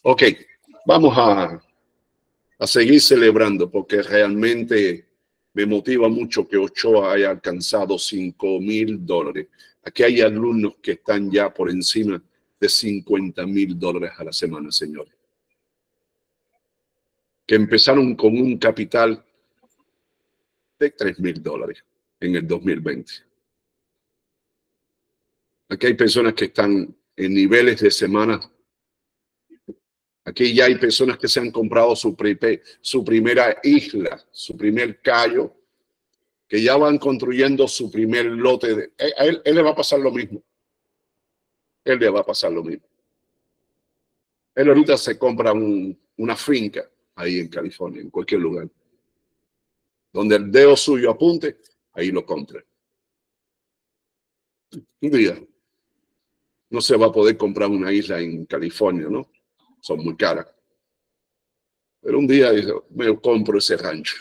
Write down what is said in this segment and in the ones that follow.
Ok, vamos a seguir celebrando porque realmente me motiva mucho que Ochoa haya alcanzado $5,000. Aquí hay alumnos que están ya por encima de $50,000 a la semana, señores. Que empezaron con un capital de $3,000 en el 2020. Aquí hay personas que están en niveles de semana. Aquí ya hay personas que se han comprado su primera isla, su primer callo, que ya van construyendo su primer lote. A él le va a pasar lo mismo. Él le va a pasar lo mismo. Él ahorita se compra una finca ahí en California, en cualquier lugar. Donde el dedo suyo apunte, ahí lo compra. Un día no se va a poder comprar una isla en California, ¿no? Son muy caras. Pero un día me compro ese rancho.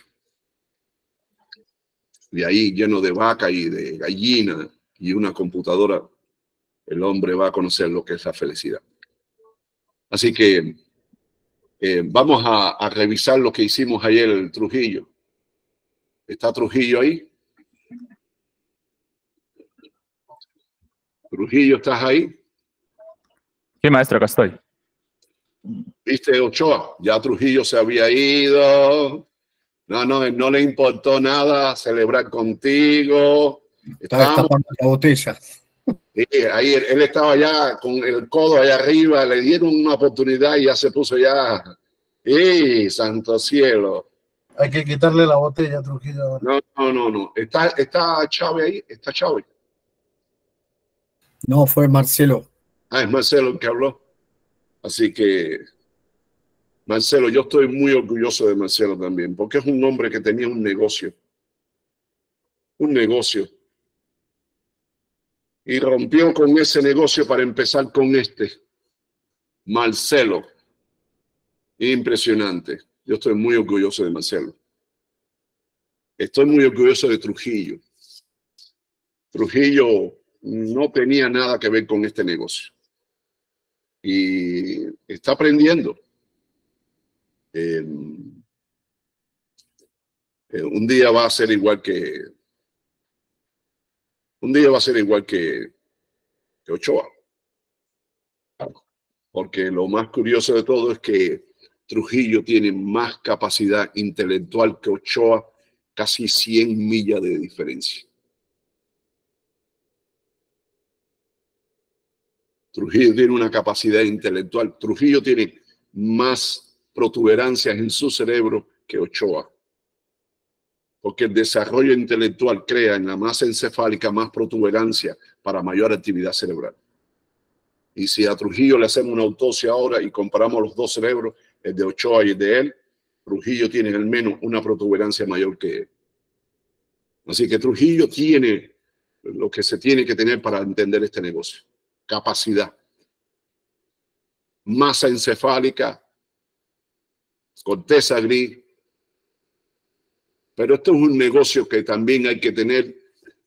De ahí lleno de vaca y de gallina y una computadora, el hombre va a conocer lo que es la felicidad. Así que vamos a revisar lo que hicimos ayer en Trujillo. ¿Está Trujillo ahí? Trujillo, ¿estás ahí? Sí, maestro, acá estoy. ¿Viste, Ochoa? Ya Trujillo se había ido. No le importó nada celebrar contigo. Estaba destapando la botella. Ahí él estaba ya con el codo allá arriba, le dieron una oportunidad y ya se puso ya. ¡Ey, santo cielo! Hay que quitarle la botella a Trujillo. No. ¿Está Chávez ahí? ¿Está Chávez? No, fue Marcelo. Es Marcelo el que habló. Así que, Marcelo, yo estoy muy orgulloso de Marcelo también, porque es un hombre que tenía un negocio. Un negocio. Y rompió con ese negocio para empezar con este. Marcelo. Impresionante. Yo estoy muy orgulloso de Marcelo. Estoy muy orgulloso de Trujillo. Trujillo no tenía nada que ver con este negocio. Y está aprendiendo. Un día va a ser igual que... Un día va a ser igual que Ochoa. Porque lo más curioso de todo es que Trujillo tiene más capacidad intelectual que Ochoa, casi 100 millas de diferencia. Trujillo tiene una capacidad intelectual. Trujillo tiene más protuberancias en su cerebro que Ochoa. Porque el desarrollo intelectual crea en la masa encefálica más protuberancia para mayor actividad cerebral. Y si a Trujillo le hacemos una autopsia ahora y comparamos los dos cerebros, el de Ochoa y el de él, Trujillo tiene al menos una protuberancia mayor que él. Así que Trujillo tiene lo que se tiene que tener para entender este negocio. Capacidad. Masa encefálica, corteza gris. Pero esto es un negocio que también hay que tener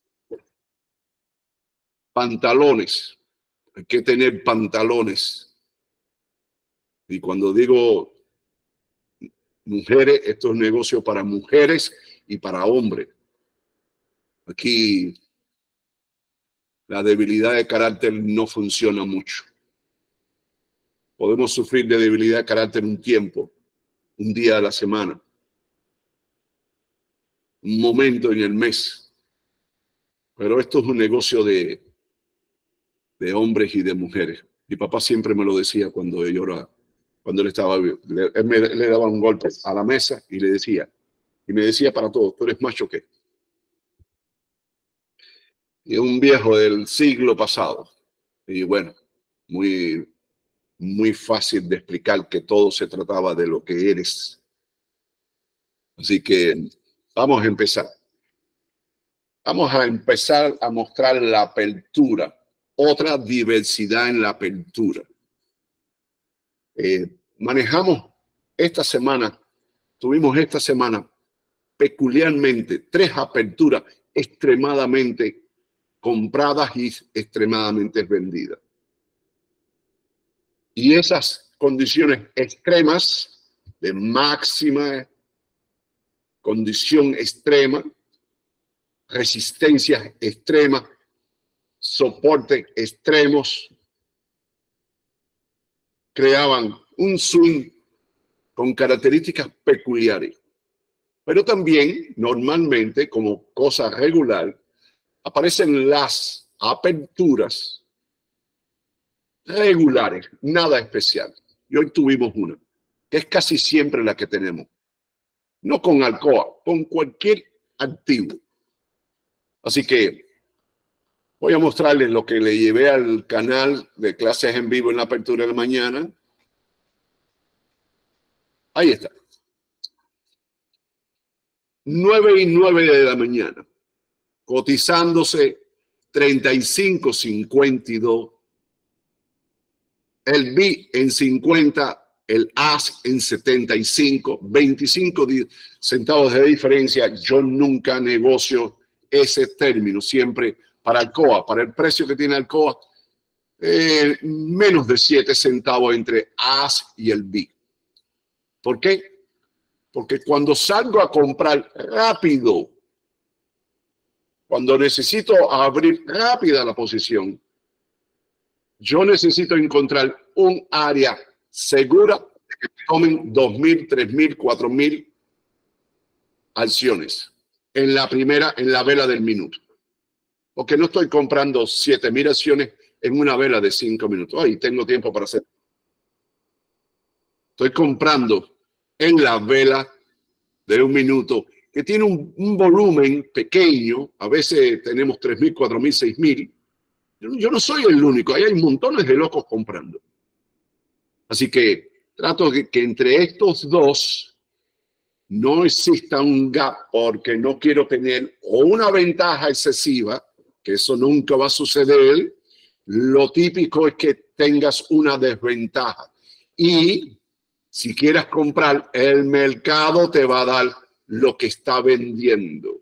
pantalones. Hay que tener pantalones. Y cuando digo mujeres, esto es un negocio para mujeres y para hombres. Aquí la debilidad de carácter no funciona mucho. Podemos sufrir de debilidad de carácter un tiempo, un día a la semana, un momento en el mes. Pero esto es un negocio de hombres y de mujeres. Mi papá siempre me lo decía cuando él estaba vivo. Él le daba un golpe a la mesa y me decía para todos, tú eres macho que. Y un viejo del siglo pasado. Y bueno, muy fácil de explicar que todo se trataba de lo que eres. Así que vamos a empezar. Vamos a empezar a mostrar la apertura, otra diversidad en la apertura. Tuvimos esta semana peculiarmente 3 aperturas extremadamente compradas y extremadamente vendidas. Y esas condiciones extremas, de máxima condición extrema, resistencias extremas, soportes extremos, creaban un swing con características peculiares. Pero también, normalmente, como cosa regular, aparecen las aperturas regulares, nada especial. Y hoy tuvimos una, que es casi siempre la que tenemos. No con Alcoa, con cualquier activo. Así que voy a mostrarles lo que le llevé al canal de clases en vivo en la apertura de la mañana. Ahí está. 9:09 de la mañana. Cotizándose 35.52. El B en 50. El AS en 75. 25 centavos de diferencia. Yo nunca negocio ese término. Siempre para Alcoa, para el precio que tiene Alcoa, menos de 7 centavos entre AS y el B. ¿Por qué? Porque cuando salgo a comprar rápido, cuando necesito abrir rápida la posición, yo necesito encontrar un área segura que tomen 2.000, 3.000, 4.000 acciones en la primera, en la vela del minuto. Porque no estoy comprando 7.000 acciones en una vela de 5 minutos. Ay, tengo tiempo para hacer. Estoy comprando en la vela de un minuto, que tiene un volumen pequeño. A veces tenemos 3.000, 4.000, 6.000. Yo no soy el único, ahí hay montones de locos comprando. Así que trato de que entre estos dos no exista un gap, porque no quiero tener o una ventaja excesiva, que eso nunca va a suceder. Lo típico es que tengas una desventaja. Y si quieres comprar, el mercado te va a dar lo que está vendiendo.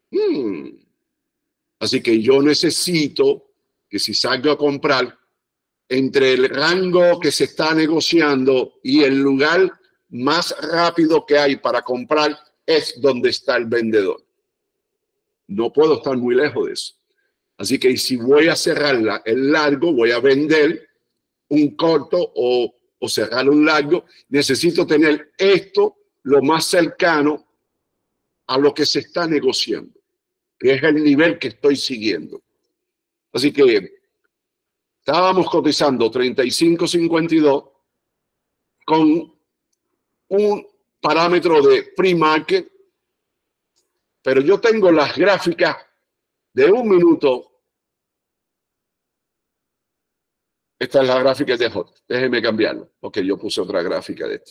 Así que yo necesito que si salgo a comprar, entre el rango que se está negociando y el lugar más rápido que hay para comprar es donde está el vendedor. No puedo estar muy lejos de eso. Así que si voy a cerrar el largo, voy a vender un corto o cerrar un largo, necesito tener esto lo más cercano a lo que se está negociando, que es el nivel que estoy siguiendo. Así que estábamos cotizando 35.52 con un parámetro de pre-market, pero yo tengo las gráficas de un minuto. Esta es la gráfica de J. Déjeme cambiarlo, porque yo puse otra gráfica de este.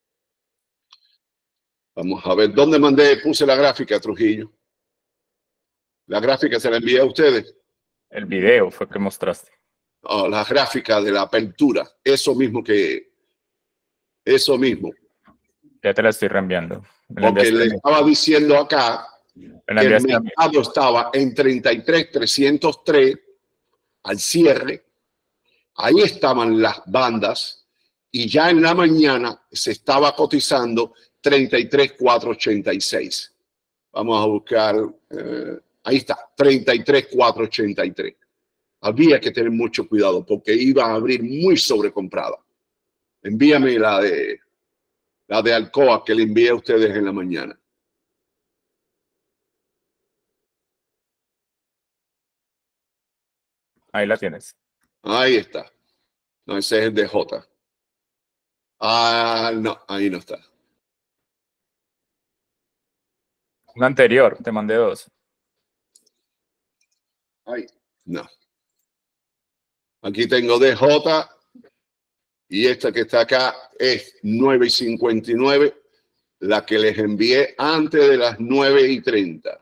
Vamos a ver, ¿dónde puse la gráfica, Trujillo? La gráfica se la envié a ustedes. El video fue que mostraste. Oh, la gráfica de la apertura. Eso mismo. Ya te la estoy reenviando. Porque le estaba diciendo acá que el mercado estaba en 33.303 al cierre. Ahí estaban las bandas y ya en la mañana se estaba cotizando 33.486. Vamos a buscar, ahí está, 33.483. Había que tener mucho cuidado porque iba a abrir muy sobrecomprada. Envíame la de Alcoa que le envié a ustedes en la mañana. Ahí la tienes. Ahí está. No, ese es el de J. Ah, no, ahí no está. Un anterior, te mandé dos. Ahí, no. Aquí tengo DJ y esta que está acá es 9:59, la que les envié antes de las 9:30.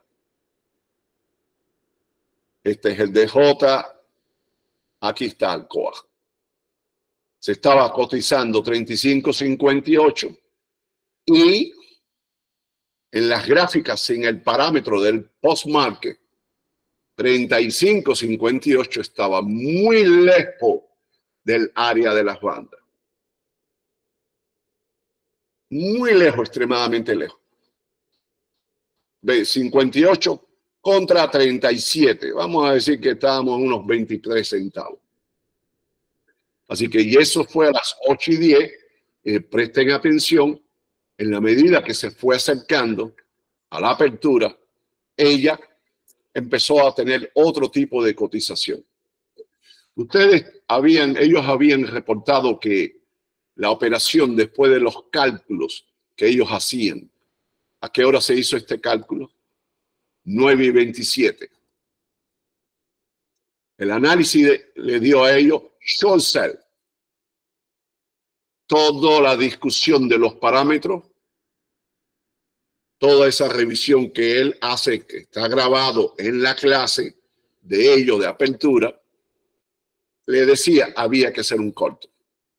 Este es el DJ. Aquí está Alcoa. Se estaba cotizando 35.58 y en las gráficas en el parámetro del post-market 35.58 estaba muy lejos del área de las bandas. muy lejos, extremadamente lejos. Ve, 58 contra 37. Vamos a decir que estábamos en unos 23 centavos. Así que, y eso fue a las 8:10. Presten atención, en la medida que se fue acercando a la apertura, ella empezó a tener otro tipo de cotización. Ellos habían reportado que la operación, después de los cálculos que ellos hacían, ¿a qué hora se hizo este cálculo? 9:27. El análisis le dio a ellos short sell. Toda la discusión de los parámetros, toda esa revisión que él hace, que está grabado en la clase de ellos de apertura, le decía había que hacer un corto.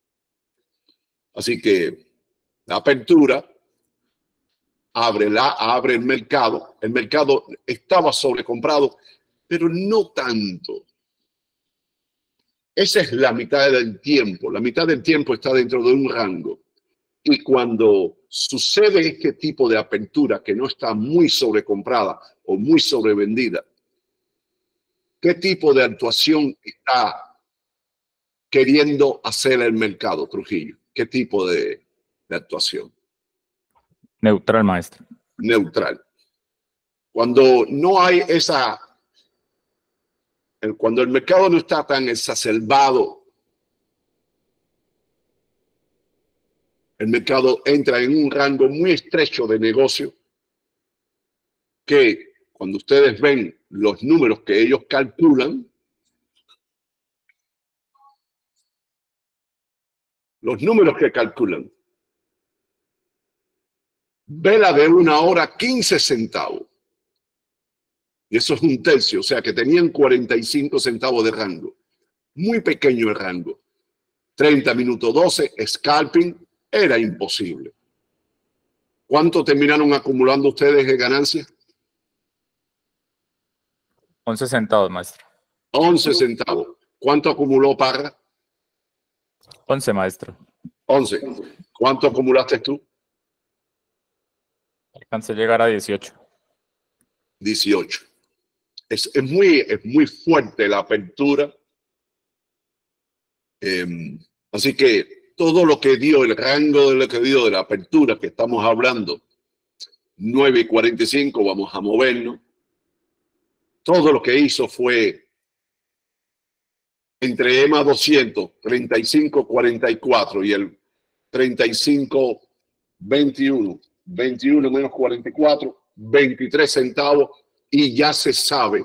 Así que la apertura abre el mercado. El mercado estaba sobrecomprado, pero no tanto. Esa es la mitad del tiempo. La mitad del tiempo está dentro de un rango. Y cuando sucede este tipo de apertura que no está muy sobrecomprada o muy sobrevendida, ¿qué tipo de actuación está queriendo hacer el mercado, Trujillo? ¿Qué tipo de actuación? Neutral, maestro. Neutral. Cuando no hay cuando el mercado no está tan exacerbado, el mercado entra en un rango muy estrecho de negocio que cuando ustedes ven los números que ellos calculan, vela de 1 hora 15 centavos. Y eso es un tercio, o sea que tenían 45 centavos de rango. Muy pequeño el rango. 30 minutos 12, scalping, era imposible. ¿Cuánto terminaron acumulando ustedes de ganancias? 11 centavos, maestro. 11 centavos. ¿Cuánto acumuló Parra? 11, maestro. 11. ¿Cuánto acumulaste tú? Alcancé a llegar a 18. 18. Es muy fuerte la apertura. Así que todo lo que dio, el rango de lo que dio de la apertura que estamos hablando, 9:45, vamos a movernos. Todo lo que hizo fue entre EMA 200, 35.44 y el 35.21, 21 menos 44, 23 centavos, y ya se sabe.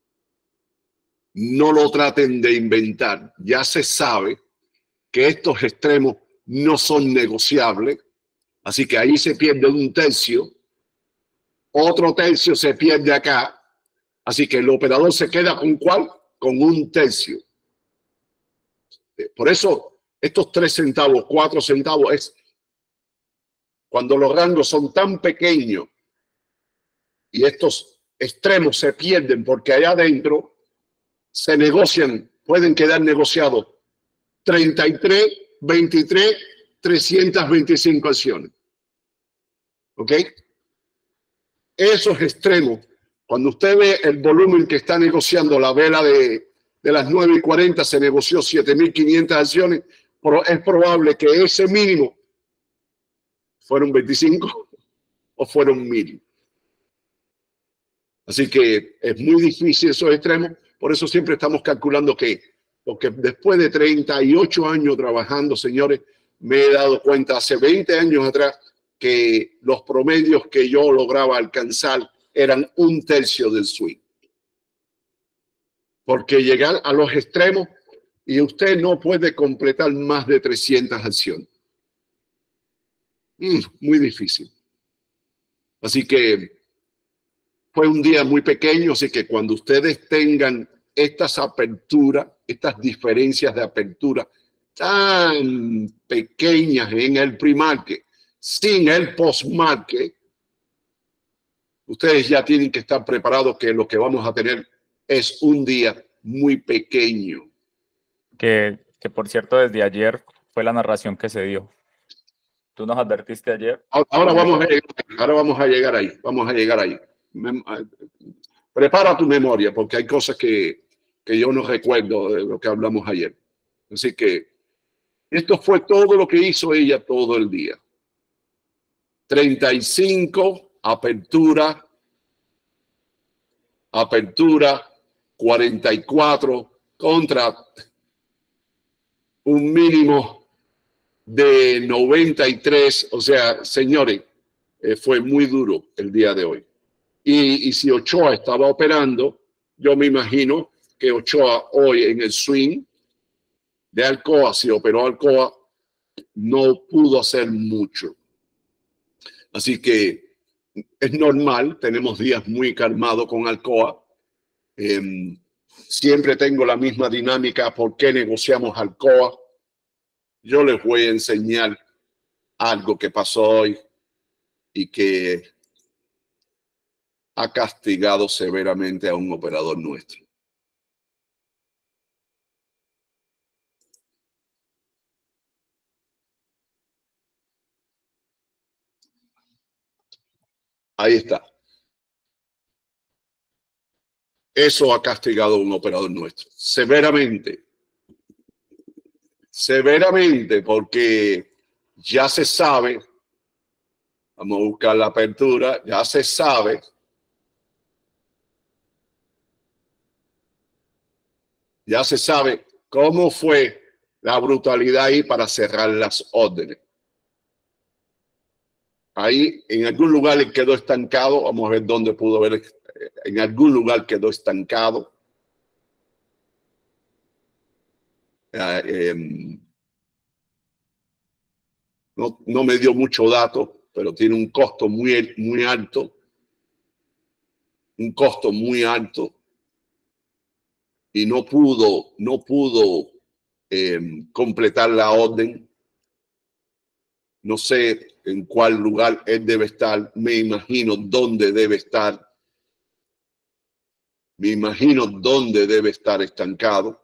No lo traten de inventar. Ya se sabe que estos extremos no son negociables. Así que ahí se pierde un tercio. Otro tercio se pierde acá. Así que el operador se queda con ¿cuál? Con un tercio. Por eso estos 3 centavos, 4 centavos es cuando los rangos son tan pequeños y estos extremos se pierden porque allá adentro se negocian, pueden quedar negociados 33, 23, 325 acciones. ¿Ok? Esos extremos, cuando usted ve el volumen que está negociando la vela de las 9:40, se negoció 7.500 acciones, pero es probable que ese mínimo fueron 25 o fueron 1.000. Así que es muy difícil esos extremos. Por eso siempre estamos calculando porque después de 38 años trabajando, señores, me he dado cuenta hace 20 años atrás que los promedios que yo lograba alcanzar eran un tercio del swing. Porque llegar a los extremos y usted no puede completar más de 300 acciones. Muy difícil. Así que fue un día muy pequeño, así que cuando ustedes tengan estas aperturas, estas diferencias de apertura tan pequeñas en el pre-market, sin el post-market, ustedes ya tienen que estar preparados que lo que vamos a tener es un día muy pequeño. Que por cierto, desde ayer fue la narración que se dio. Tú nos advertiste ayer. Ahora vamos a llegar ahí. Vamos a llegar ahí. Prepara tu memoria, porque hay cosas que yo no recuerdo de lo que hablamos ayer. Así que esto fue todo lo que hizo ella todo el día. 35, apertura, 44 contra un mínimo de 93. O sea, señores, fue muy duro el día de hoy. Y si Ochoa estaba operando, yo me imagino que Ochoa hoy en el swing de Alcoa, si operó Alcoa, no pudo hacer mucho. Así que es normal, tenemos días muy calmados con Alcoa. Siempre tengo la misma dinámica. ¿Por qué negociamos Alcoa? Yo les voy a enseñar algo que pasó hoy y que ha castigado severamente a un operador nuestro. Ahí está. Eso ha castigado a un operador nuestro severamente. Severamente, porque ya se sabe, vamos a buscar la apertura, ya se sabe cómo fue la brutalidad ahí para cerrar las órdenes. Ahí en algún lugar le quedó estancado. Vamos a ver dónde pudo haber. En algún lugar quedó estancado. No me dio mucho dato, pero tiene un costo muy alto. Un costo muy alto. Y no pudo completar la orden. No sé en cuál lugar él debe estar. Me imagino dónde debe estar. Me imagino dónde debe estar estancado.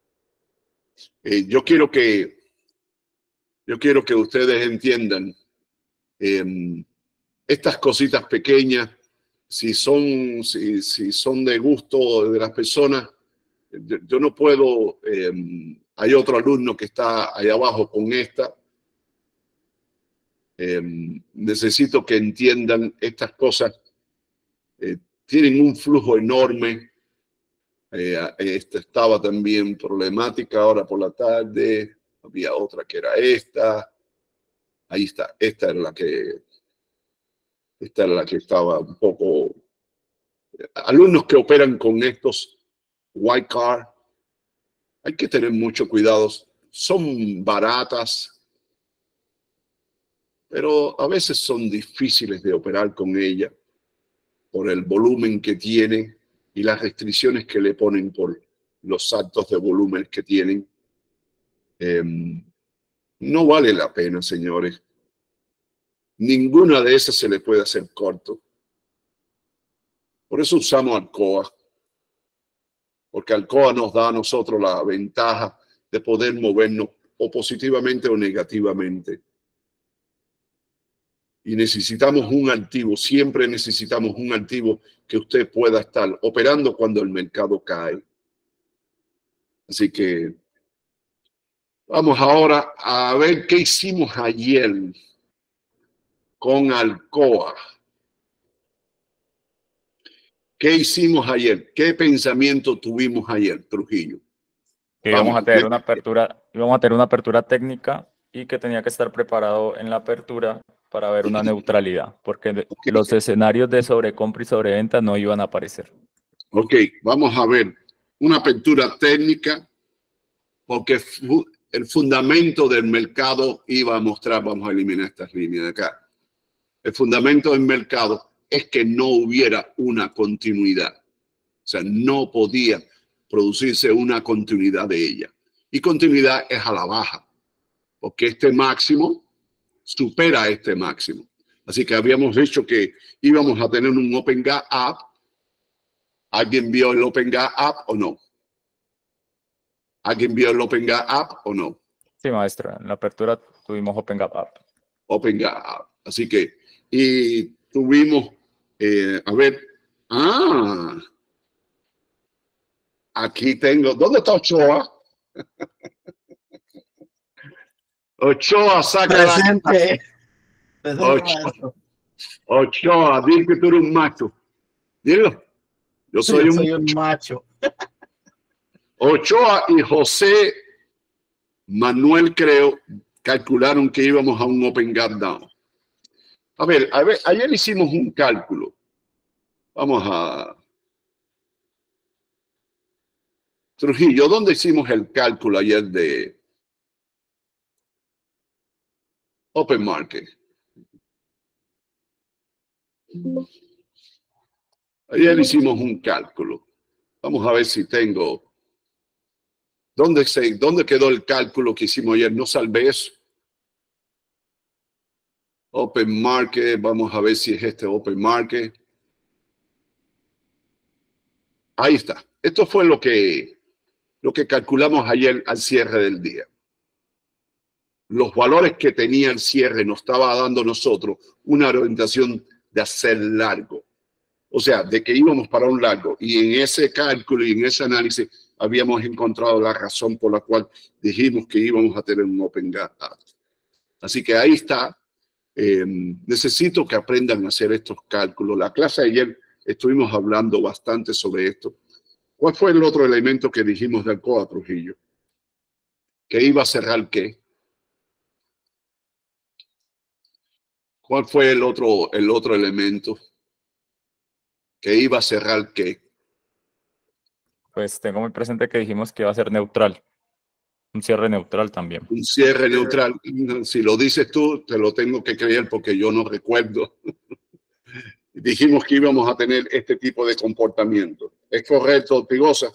Yo quiero que ustedes entiendan estas cositas pequeñas, si son de gusto de las personas. Yo no puedo. Hay otro alumno que está allá abajo con esta. Necesito que entiendan estas cosas. Tienen un flujo enorme. Esta estaba también problemática ahora por la tarde. Había otra que era esta. Ahí está. Esta era la que estaba un poco. Alumnos que operan con estos white card, hay que tener mucho cuidado. Son baratas, pero a veces son difíciles de operar con ella por el volumen que tiene y las restricciones que le ponen por los saltos de volumen que tienen. No vale la pena, señores. Ninguna de esas se le puede hacer corto. Por eso usamos Alcoa. Porque Alcoa nos da a nosotros la ventaja de poder movernos o positivamente o negativamente. Y necesitamos un activo, siempre necesitamos un activo que usted pueda estar operando cuando el mercado cae. Así que vamos ahora a ver qué hicimos ayer con Alcoa. ¿Qué hicimos ayer? ¿Qué pensamiento tuvimos ayer, Trujillo? Que íbamos a tener una apertura técnica y que tenía que estar preparado en la apertura para ver una neutralidad, porque los escenarios de sobrecompra y sobreventa no iban a aparecer. Ok, vamos a ver una apertura técnica, porque el fundamento del mercado iba a mostrar. Vamos a eliminar estas líneas de acá. El fundamento del mercado es que no hubiera una continuidad. O sea, no podía producirse una continuidad de ella. Y continuidad es a la baja, porque este máximo supera este máximo. Así que habíamos dicho que íbamos a tener un Open Gap Up. ¿Alguien vio el Open Gap Up o no? ¿Alguien vio el Open Gap Up o no? Sí, maestro, en la apertura tuvimos Open Gap Up. Open Gap. Así que, y tuvimos, a ver, aquí tengo, ¿dónde está Ochoa? Ochoa, saca Presente. Ochoa, dile que tú eres un macho. Dilo. Yo soy un macho. Ochoa y José Manuel, creo, calcularon que íbamos a un Open Gap Down. A ver, ayer hicimos un cálculo. Vamos a... Trujillo, ¿dónde hicimos el cálculo ayer de Open Market? Ayer hicimos un cálculo. Vamos a ver si tengo... ¿Dónde quedó el cálculo que hicimos ayer? No salvé eso. Open Market, vamos a ver si es este Open Market. Ahí está. Esto fue lo que calculamos ayer al cierre del día. Los valores que tenía el cierre nos estaba dando nosotros una orientación de hacer largo. O sea, de que íbamos para un largo. Y en ese cálculo y en ese análisis habíamos encontrado la razón por la cual dijimos que íbamos a tener un Open Gap. Así que ahí está. Necesito que aprendan a hacer estos cálculos. La clase de ayer estuvimos hablando bastante sobre esto. ¿Cuál fue el otro elemento que dijimos de Alcoa, Trujillo? ¿Que iba a cerrar qué? ¿Cuál fue el otro elemento? ¿Que iba a cerrar qué? Pues tengo muy presente que dijimos que iba a ser neutral. Un cierre neutral también. Un cierre neutral. Si lo dices tú, te lo tengo que creer porque yo no recuerdo. Dijimos que íbamos a tener este tipo de comportamiento. ¿Es correcto, Pigosa?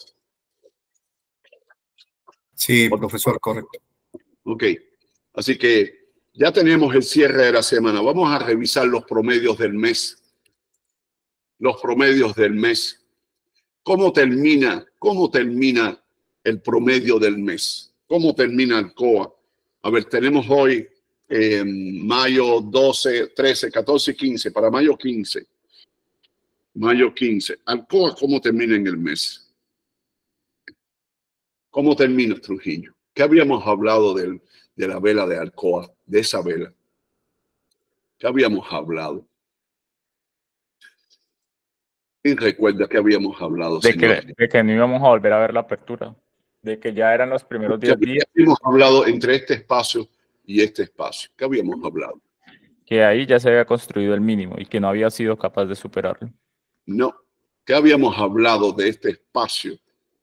Sí, profesor, correcto. Ok. Así que ya tenemos el cierre de la semana. Vamos a revisar los promedios del mes. Los promedios del mes. ¿Cómo termina el promedio del mes? ¿Cómo termina Alcoa? A ver, tenemos hoy mayo 12, 13, 14 y 15. Para mayo 15. Mayo 15. Alcoa, ¿cómo termina en el mes? ¿Cómo termina, Trujillo? ¿Qué habíamos hablado de la vela de Alcoa, de esa vela? ¿Qué habíamos hablado? Y recuerda que habíamos hablado, de que no íbamos a volver a ver la apertura. De que ya eran los primeros 10 días. Habíamos hablado entre este espacio y este espacio. ¿Qué habíamos hablado? Que ahí ya se había construido el mínimo y que no había sido capaz de superarlo. No. ¿Qué habíamos hablado de este espacio?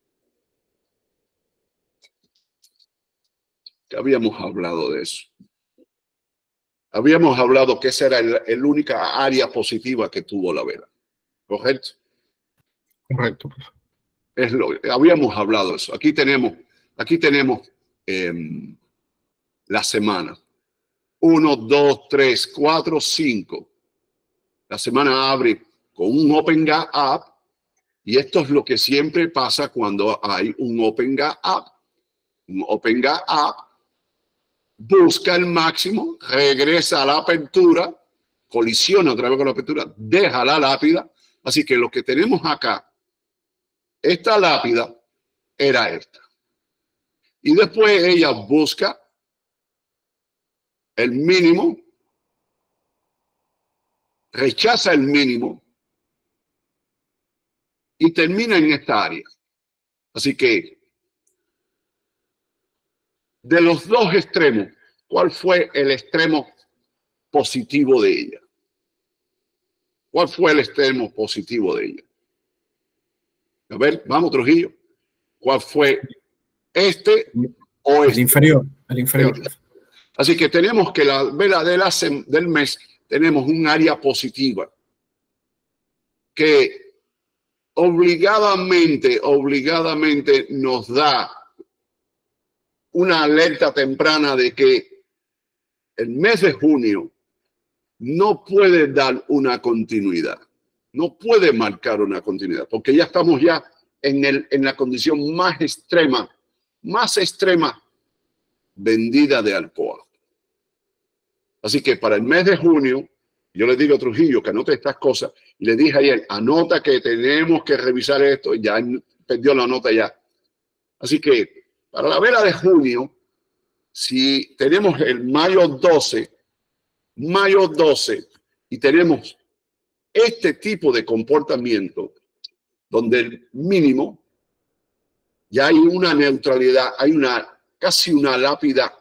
¿Qué habíamos hablado de eso? Habíamos hablado que esa era la única área positiva que tuvo la vela. ¿Correcto? Correcto. Habíamos hablado de eso. Aquí tenemos la semana. 1, 2, 3, 4, 5. La semana abre con un Open Gap Up. Y esto es lo que siempre pasa cuando hay un Open Gap Up. Un Open Gap Up busca el máximo, regresa a la apertura, colisiona otra vez con la apertura, deja la lápida. Así que lo que tenemos acá, esta lápida era esta. Y después ella busca el mínimo, rechaza el mínimo y termina en esta área. Así que de los dos extremos, ¿cuál fue el extremo positivo de ella? ¿Cuál fue el extremo positivo de ella? A ver, vamos, Trujillo. ¿Cuál fue este o este? El inferior, el inferior. Así que tenemos que la vela del mes, tenemos un área positiva que obligadamente nos da una alerta temprana de que el mes de junio no puede dar una continuidad, no puede marcar una continuidad, porque ya estamos ya en la condición más extrema vendida de Alcoa. Así que para el mes de junio, yo le digo a Trujillo que anote estas cosas. Y le dije ayer, anota que tenemos que revisar esto. Ya perdió la nota ya. Así que para la vela de junio, si tenemos el mayo 12, y tenemos este tipo de comportamiento, donde el mínimo, ya hay una neutralidad, hay casi una lápida,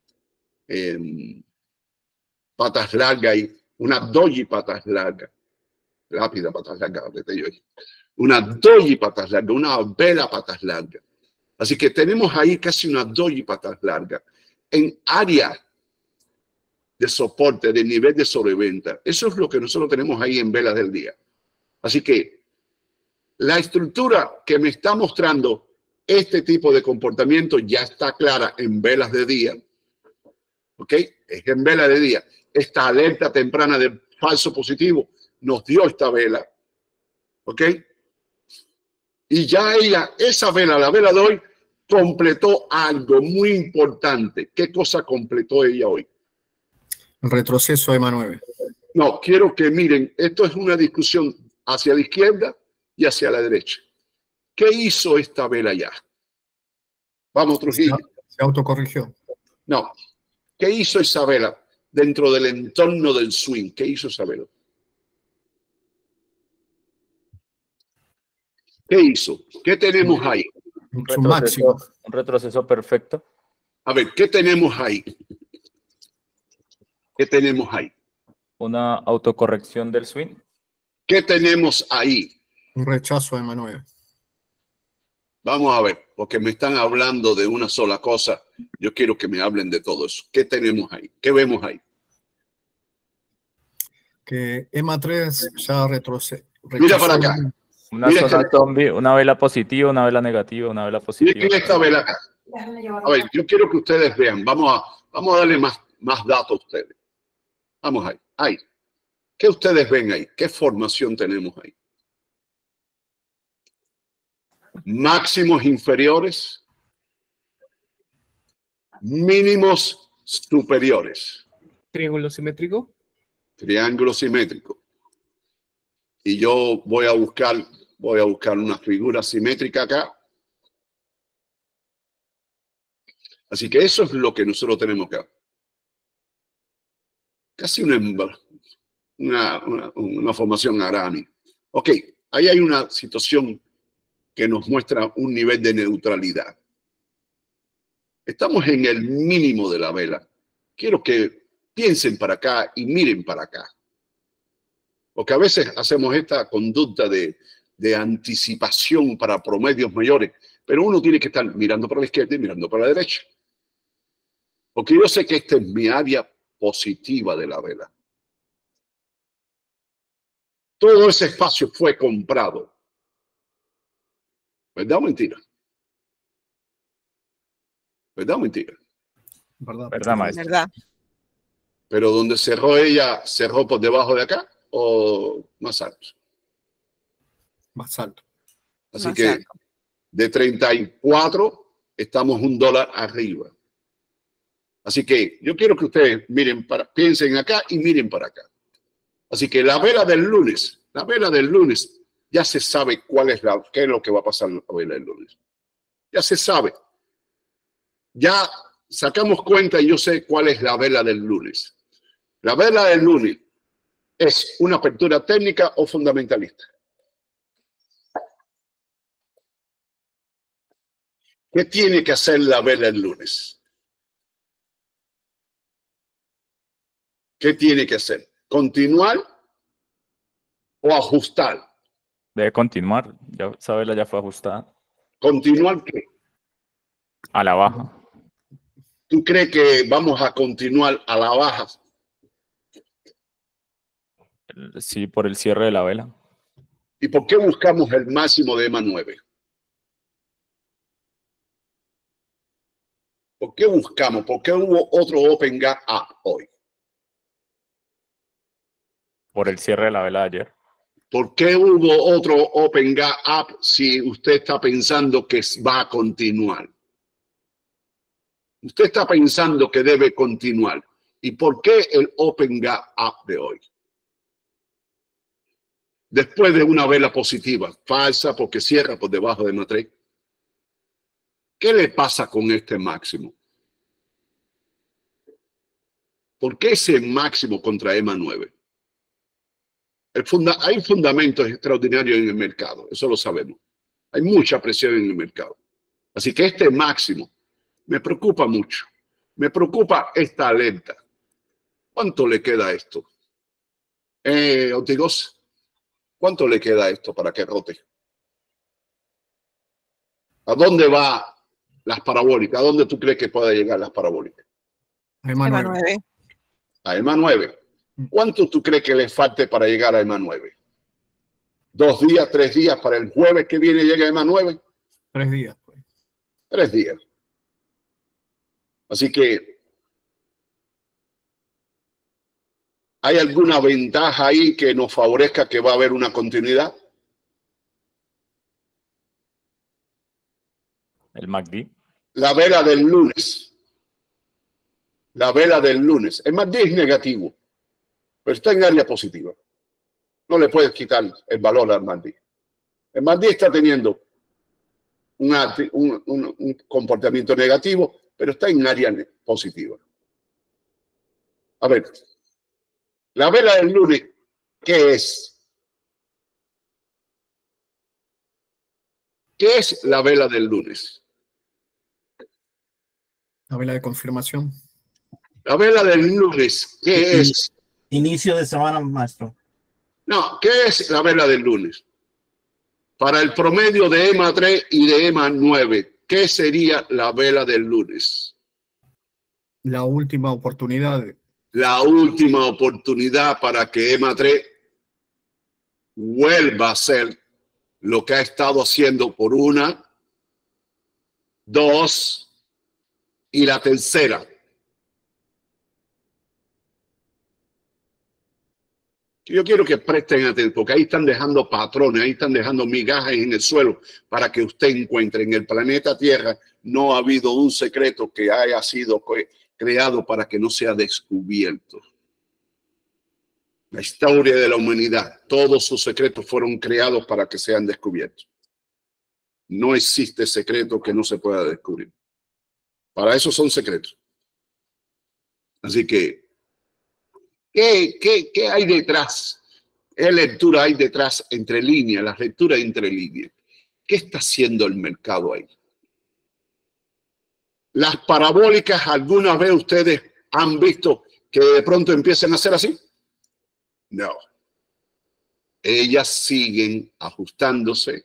patas largas y una doji patas largas, lápida patas largas, una doji patas largas, una vela patas largas. Así que tenemos ahí casi una doji patas largas en área de soporte, de nivel de sobreventa. Eso es lo que nosotros tenemos ahí en velas del día. Así que la estructura que me está mostrando este tipo de comportamiento ya está clara en velas de día. ¿Ok? Es en vela de día. Esta alerta temprana de falso positivo nos dio esta vela. ¿Ok? Y ya esa vela, la vela de hoy, completó algo muy importante. ¿Qué cosa completó ella hoy? El retroceso EMA 9. No, quiero que miren, esto es una discusión hacia la izquierda y hacia la derecha. ¿Qué hizo esta vela ya? Vamos, Trujillo. Se autocorrigió. No. ¿Qué hizo esa vela dentro del entorno del swing? ¿Qué hizo esa vela? ¿Qué hizo? ¿Qué tenemos ahí? Su máximo. Un retroceso perfecto. A ver, ¿qué tenemos ahí? ¿Qué tenemos ahí? Una autocorrección del swing. ¿Qué tenemos ahí? Un rechazo EMA 9. Vamos a ver, porque me están hablando de una sola cosa. Yo quiero que me hablen de todo eso. ¿Qué tenemos ahí? ¿Qué vemos ahí? Que EMA 3 ya retrocede. Mira para acá. Una zona zombie, una vela positiva, una vela negativa, una vela positiva. Miren esta vela acá. A ver, yo quiero que ustedes vean. Vamos a darle más datos a ustedes. Vamos ahí. Ahí. ¿Qué ustedes ven ahí? ¿Qué formación tenemos ahí? Máximos inferiores, mínimos superiores. Triángulo simétrico. Triángulo simétrico. Y yo voy a buscar una figura simétrica acá. Así que eso es lo que nosotros tenemos acá. Casi una formación Arani. Ok, ahí hay una situación que nos muestra un nivel de neutralidad. Estamos en el mínimo de la vela. Quiero que piensen para acá y miren para acá. Porque a veces hacemos esta conducta de anticipación para promedios mayores, pero uno tiene que estar mirando para la izquierda y mirando para la derecha. Porque yo sé que esta es mi área positiva de la vela. Todo ese espacio fue comprado. ¿Verdad o mentira? ¿Verdad o mentira? ¿Verdad, maestro? ¿Verdad? Pero donde cerró ella, ¿cerró por debajo de acá o más alto? Más alto. Así Más que alto. de 34 estamos $1 arriba. Así que yo quiero que ustedes piensen acá y miren para acá. Así que la vela del lunes, ya se sabe qué es lo que va a pasar en la vela del lunes. Ya se sabe. Ya sacamos cuenta y yo sé cuál es la vela del lunes. La vela del lunes es una apertura técnica o fundamentalista. ¿Qué tiene que hacer la vela el lunes? ¿Qué tiene que hacer? ¿Continuar o ajustar? Debe continuar. Ya, esa vela ya fue ajustada. ¿Continuar qué? A la baja. ¿Tú crees que vamos a continuar a la baja? Sí, por el cierre de la vela. ¿Y por qué buscamos el máximo de EMA 9? ¿Por qué buscamos? ¿Por qué hubo otro Open Gap Up hoy? Por el cierre de la vela de ayer. ¿Por qué hubo otro Open Gap Up si usted está pensando que va a continuar? Usted está pensando que debe continuar. ¿Y por qué el Open Gap Up de hoy? Después de una vela positiva, falsa porque cierra por debajo de EMA3. ¿Qué le pasa con este máximo? ¿Por qué ese máximo contra EMA9? Hay fundamentos extraordinarios en el mercado, eso lo sabemos. Hay mucha presión en el mercado. Así que este máximo me preocupa mucho. Me preocupa esta alerta. ¿Cuánto le queda a esto? Ortigosa, ¿cuánto le queda a esto para que rote? ¿A dónde va las parabólicas? ¿A dónde tú crees que pueda llegar las parabólicas? EMA 9. A EMA 9. ¿Cuánto tú crees que le falte para llegar a EMA 9? ¿2 días, 3 días para el jueves que viene llega a EMA 9? 3 días. Pues. 3 días. Así que ¿hay alguna ventaja ahí que nos favorezca que va a haber una continuidad? El MACD. La vela del lunes. La vela del lunes. El MACD es negativo, pero está en área positiva. No le puedes quitar el valor al MACD. El MACD está teniendo un comportamiento negativo, pero está en área positiva. A ver, la vela del lunes, ¿qué es? ¿Qué es la vela del lunes? La vela de confirmación. La vela del lunes, ¿qué es? Inicio de semana, maestro. No, ¿qué es la vela del lunes? Para el promedio de EMA 3 y de EMA 9, ¿qué sería la vela del lunes? La última oportunidad. La última oportunidad para que EMA 3 vuelva a hacer lo que ha estado haciendo por 1, 2 y la tercera. Yo quiero que presten atención, porque ahí están dejando patrones, ahí están dejando migajas en el suelo para que usted encuentre. En el planeta Tierra no ha habido un secreto que haya sido creado para que no sea descubierto. La historia de la humanidad, todos sus secretos fueron creados para que sean descubiertos. No existe secreto que no se pueda descubrir. Para eso son secretos. Así que, ¿qué hay detrás? ¿Qué lectura hay detrás entre líneas? Las lecturas entre líneas. ¿Qué está haciendo el mercado ahí? Las parabólicas, ¿alguna vez ustedes han visto que de pronto empiecen a hacer así? No. Ellas siguen ajustándose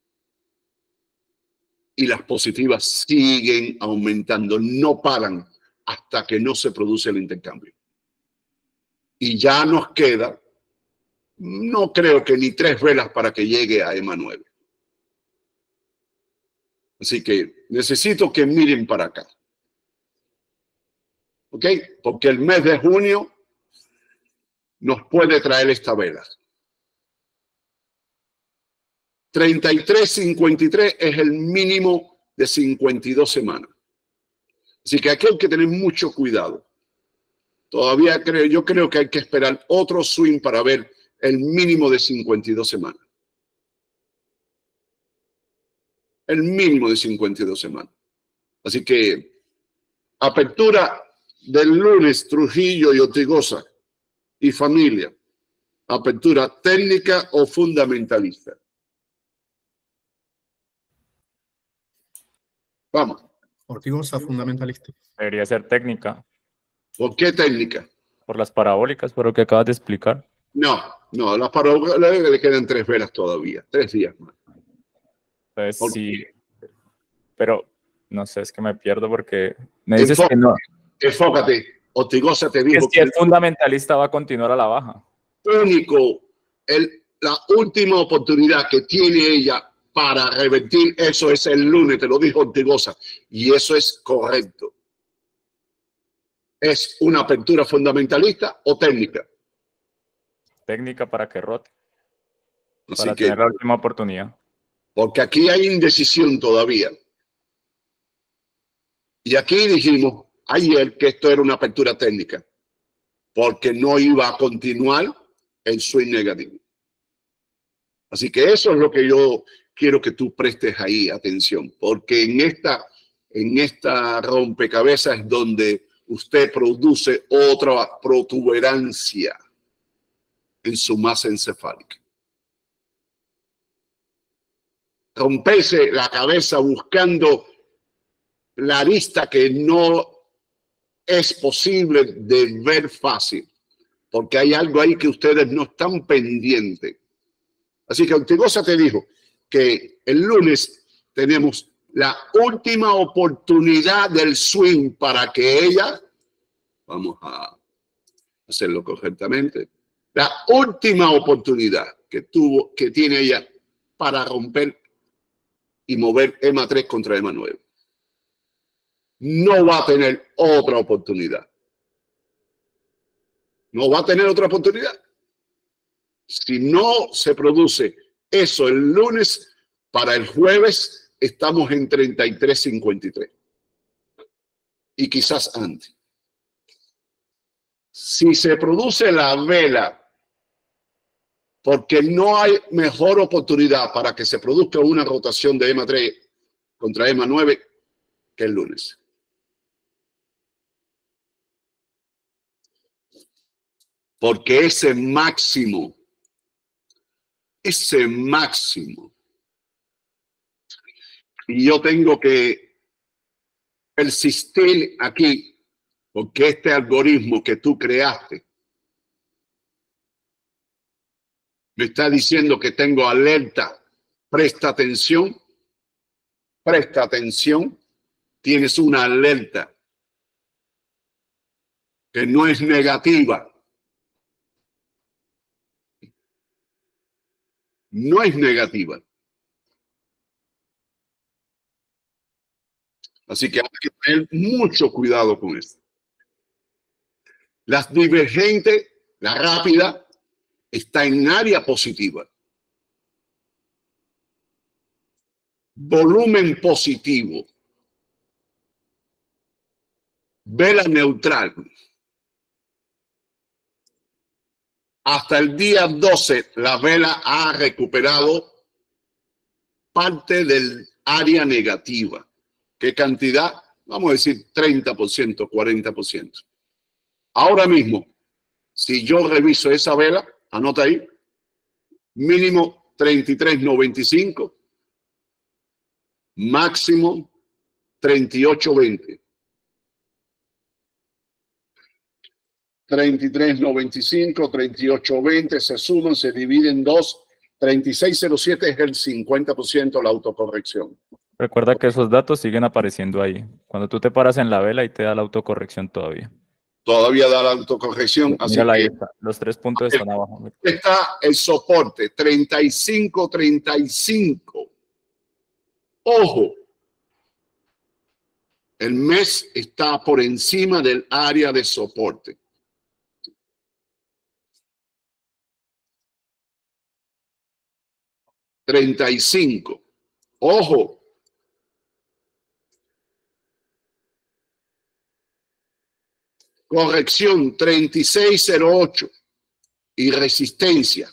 y las positivas siguen aumentando. No paran hasta que no se produce el intercambio. Y ya nos queda, no creo que ni 3 velas para que llegue a EMA 9. Así que necesito que miren para acá. ¿Ok? Porque el mes de junio nos puede traer esta vela. 33.53 es el mínimo de 52 semanas. Así que aquí hay que tener mucho cuidado. Todavía yo creo que hay que esperar otro swing para ver el mínimo de 52 semanas. El mínimo de 52 semanas. Así que apertura del lunes, Trujillo y Ortigosa y familia. Apertura técnica o fundamentalista. Vamos. Ortigosa, fundamentalista. Debería ser técnica. ¿Por qué técnica? Por las parabólicas, por lo que acabas de explicar. No, las parabólicas le quedan 3 velas todavía, 3 días más. Entonces, sí, pero no sé, es que me pierdo porque me dices que no. Enfócate, Ortigosa te dijo que el fundamentalista va a continuar a la baja. Único, la última oportunidad que tiene ella para revertir eso es el lunes, te lo dijo Ortigosa, y eso es correcto. ¿Es una apertura fundamentalista o técnica? Técnica para que rote. Así para que, tener la última oportunidad. Porque aquí hay indecisión todavía. Y aquí dijimos ayer que esto era una apertura técnica. porque no iba a continuar el swing negativo. Así que eso es lo que yo quiero que tú prestes ahí atención, porque en esta rompecabezas es donde usted produce otra protuberancia en su masa encefálica. Romperse la cabeza buscando la arista que no es posible de ver fácil, porque hay algo ahí que ustedes no están pendientes. Así que Ortigosa te dijo que el lunes tenemos la última oportunidad del swing para que ella, vamos a hacerlo correctamente, la última oportunidad que tiene ella para romper y mover EMA 3 contra EMA 9. No va a tener otra oportunidad. No va a tener otra oportunidad. Si no se produce eso el lunes, para el jueves estamos en 33.53. Y quizás antes. Si se produce la vela, porque no hay mejor oportunidad para que se produzca una rotación de EMA 3 contra EMA 9 que el lunes. Porque ese máximo, y yo tengo que persistir aquí, porque este algoritmo que tú creaste me está diciendo que tengo alerta. Presta atención, tienes una alerta que no es negativa. No es negativa. Así que hay que tener mucho cuidado con esto. Las divergentes, la rápida, está en área positiva. Volumen positivo. Vela neutral. Hasta el día 12, la vela ha recuperado parte del área negativa. ¿Qué cantidad? Vamos a decir 30%, 40%. Ahora mismo, si yo reviso esa vela, anota ahí, mínimo 33.95, máximo 38.20. 33.95, 38.20, se suman, se dividen en 2. 36.07 es el 50% la autocorrección. Recuerda que esos datos siguen apareciendo ahí. Cuando tú te paras en la vela y te da la autocorrección todavía. Todavía da la autocorrección. Así Mírala, ahí que está. Los 3 puntos están abajo. está el soporte, 35.35. Ojo, el mes está por encima del área de soporte. $35. Ojo. Corrección 36.08 y resistencia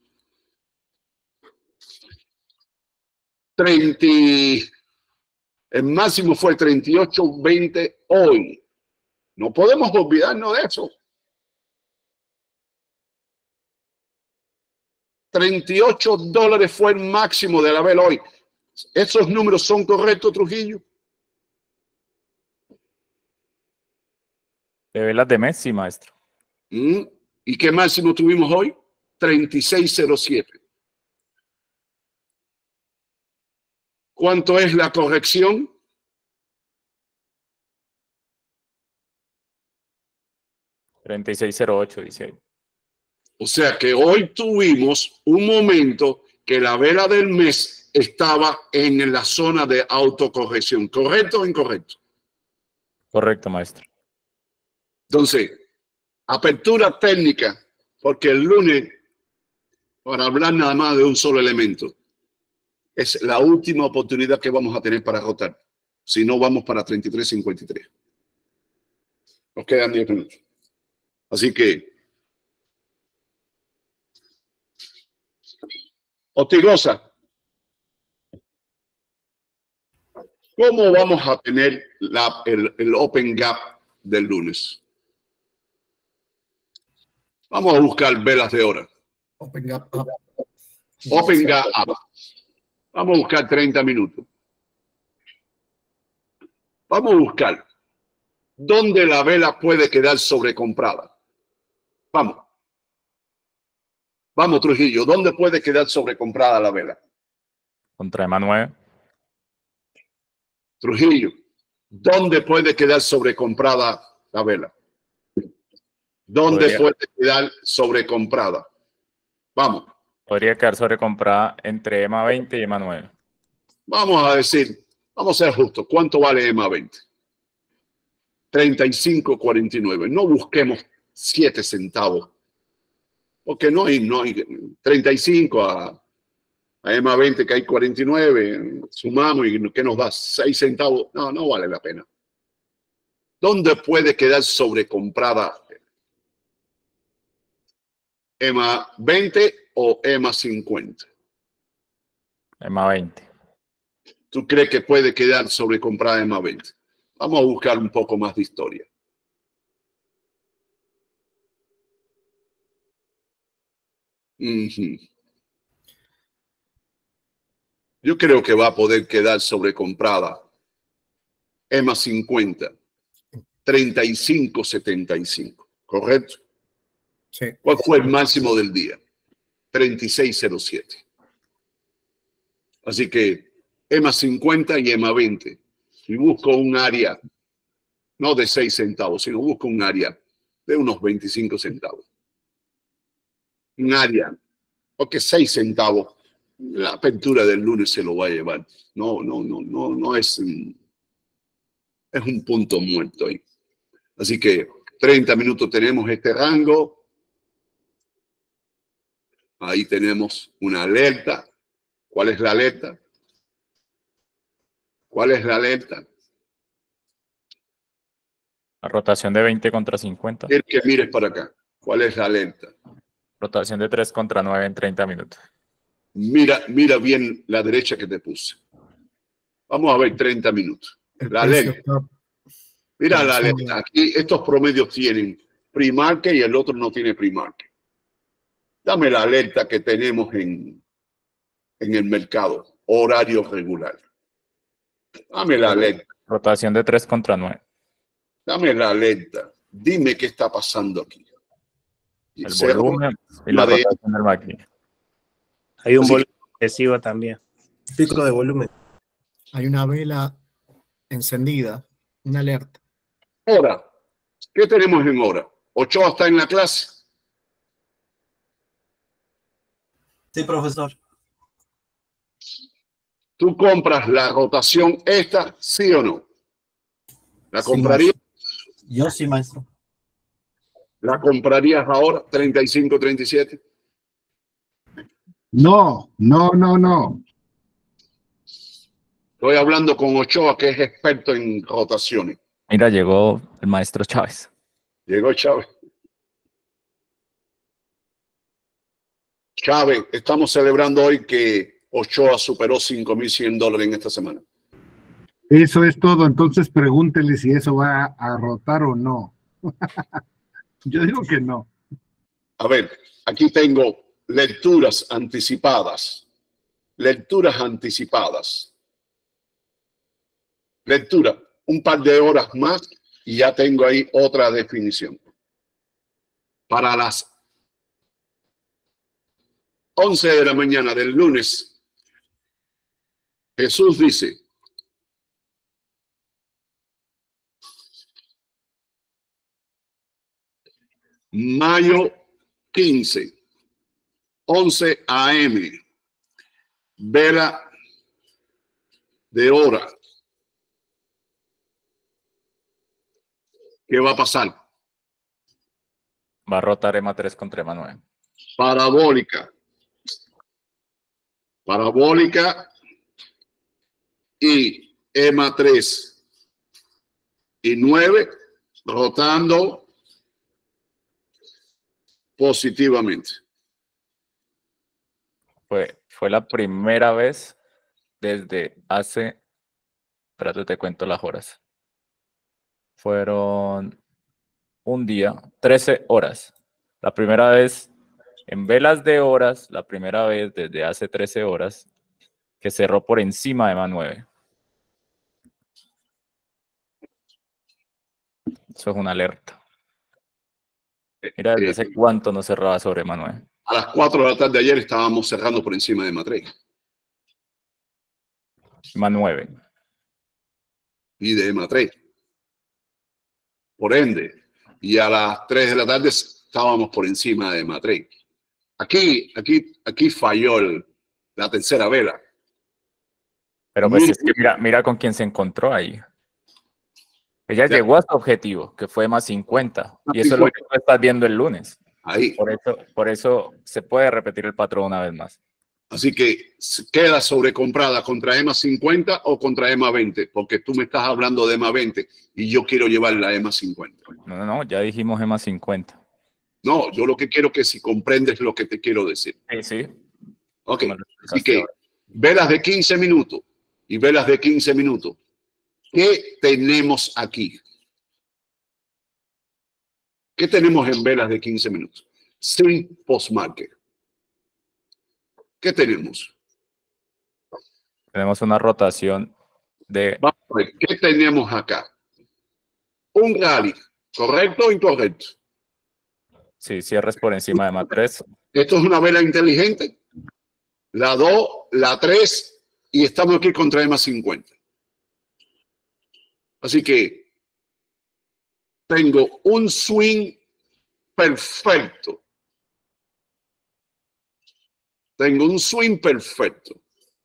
30. El máximo fue 38.20 hoy. No podemos olvidarnos de eso. $38 fue el máximo de la vela hoy. ¿Esos números son correctos, Trujillo? De velas de mes, sí, maestro. ¿Y qué máximo tuvimos hoy? 36.07. ¿Cuánto es la corrección? $36.08, dice ahí. O sea que hoy tuvimos un momento que la vela del mes estaba en la zona de autocorrección. ¿Correcto o incorrecto? Correcto, maestro. Entonces, apertura técnica, porque el lunes, para hablar nada más de un solo elemento, es la última oportunidad que vamos a tener para rotar. Si no, vamos para 33.53. Nos quedan 10 minutos. Así que, Hostigosa, ¿cómo vamos a tener el Open Gap del lunes? Vamos a buscar velas de hora. Open Gap Up. Open Gap Up. Vamos a buscar 30 minutos. Vamos a buscar dónde la vela puede quedar sobrecomprada. Vamos. Vamos, Trujillo. ¿Dónde puede quedar sobrecomprada la vela? Contra EMA 9. Trujillo. ¿Dónde puede quedar sobrecomprada la vela? ¿Dónde puede quedar sobrecomprada? Vamos. Podría quedar sobrecomprada entre EMA 20 y EMA 9. Vamos a decir, vamos a ser justos. ¿Cuánto vale EMA 20? 35.49. No busquemos 7 centavos. Porque no hay 35 a EMA 20 que hay 49. Sumamos y ¿qué nos da? 6 centavos. No, no vale la pena. ¿Dónde puede quedar sobrecomprada? ¿EMA 20 o EMA 50? EMA 20. ¿Tú crees que puede quedar sobrecomprada EMA 20? Vamos a buscar un poco más de historia. Yo creo que va a poder quedar sobrecomprada EMA 50, 35.75, ¿correcto? Sí. ¿Cuál fue el máximo del día? 36.07. Así que EMA 50 y EMA 20. Si busco un área, no de 6 centavos, sino busco un área de unos 25 centavos. Un área, porque 6 centavos, la apertura del lunes se lo va a llevar. No es un punto muerto ahí. Así que 30 minutos tenemos este rango. Ahí tenemos una alerta. ¿Cuál es la alerta? ¿Cuál es la alerta? La rotación de 20 contra 50. Quiero que mires para acá. ¿Cuál es la alerta? Rotación de 3 contra 9 en 30 minutos. Mira bien la derecha que te puse. Vamos a ver 30 minutos. La alerta. Mira la alerta. Aquí estos promedios tienen pre-market y el otro no tiene pre-market. Dame la alerta que tenemos en el mercado. Horario regular. Dame la alerta. Rotación de 3 contra 9. Dame la alerta. Dime qué está pasando aquí. El volumen y la rotación del MACD. Hay un volumen excesivo también. Pico de volumen. Hay una vela encendida, una alerta. Hora. ¿Qué tenemos en hora? ¿Ochoa está en la clase? Sí, profesor. ¿Tú compras la rotación esta, sí o no? ¿La Sí, comprarías? Yo sí, maestro. ¿La comprarías ahora, 35, 37? No. Estoy hablando con Ochoa, que es experto en rotaciones. Mira, llegó el maestro Chávez. Llegó Chávez. Chávez, estamos celebrando hoy que Ochoa superó $5,100 en esta semana. Eso es todo. Entonces pregúntele si eso va a rotar o no. Yo digo que no. A ver, aquí tengo lecturas anticipadas. Lecturas anticipadas. Lectura, un par de horas más y ya tengo ahí otra definición. Para las 11 de la mañana del lunes, Jesús dice: mayo 15, 11 a.m., vela de hora. ¿Qué va a pasar? Va a rotar EMA 3 contra EMA 9. Parabólica. Parabólica y EMA 3 y 9 rotando positivamente. Fue la primera vez desde hace, espérate, te cuento las horas. Fueron un día, 13 horas. La primera vez en velas de horas, la primera vez desde hace 13 horas que cerró por encima de EMA 9. Eso es una alerta. Mira, ¿desde hace cuánto no cerraba sobre EMA 9? A las 4 de la tarde de ayer estábamos cerrando por encima de EMA 3. EMA 9. Y de EMA 3. Por ende, y a las 3 de la tarde estábamos por encima de EMA 3. Aquí falló la tercera vela. Pero pues es que mira con quién se encontró ahí. Ella llegó a su objetivo, que fue EMA 50. Y eso es lo que tú estás viendo el lunes. Ahí. Por eso se puede repetir el patrón una vez más. Así que queda sobrecomprada contra EMA 50 o contra EMA 20, porque tú me estás hablando de EMA 20 y yo quiero llevarla a EMA 50. No, ya dijimos EMA 50. No, yo lo que quiero que si comprendes lo que te quiero decir. Sí. Ok, así que velas de 15 minutos y velas de 15 minutos. ¿Qué tenemos aquí? ¿Qué tenemos en velas de 15 minutos? Swing post-market. ¿Qué tenemos? Tenemos una rotación de... Vamos a ver, ¿qué tenemos acá? Un rally, ¿correcto o incorrecto? Sí, cierres por encima de EMA 3. Esto es una vela inteligente. La 2, la 3 y estamos aquí contra EMA 50. Así que tengo un swing perfecto. Tengo un swing perfecto.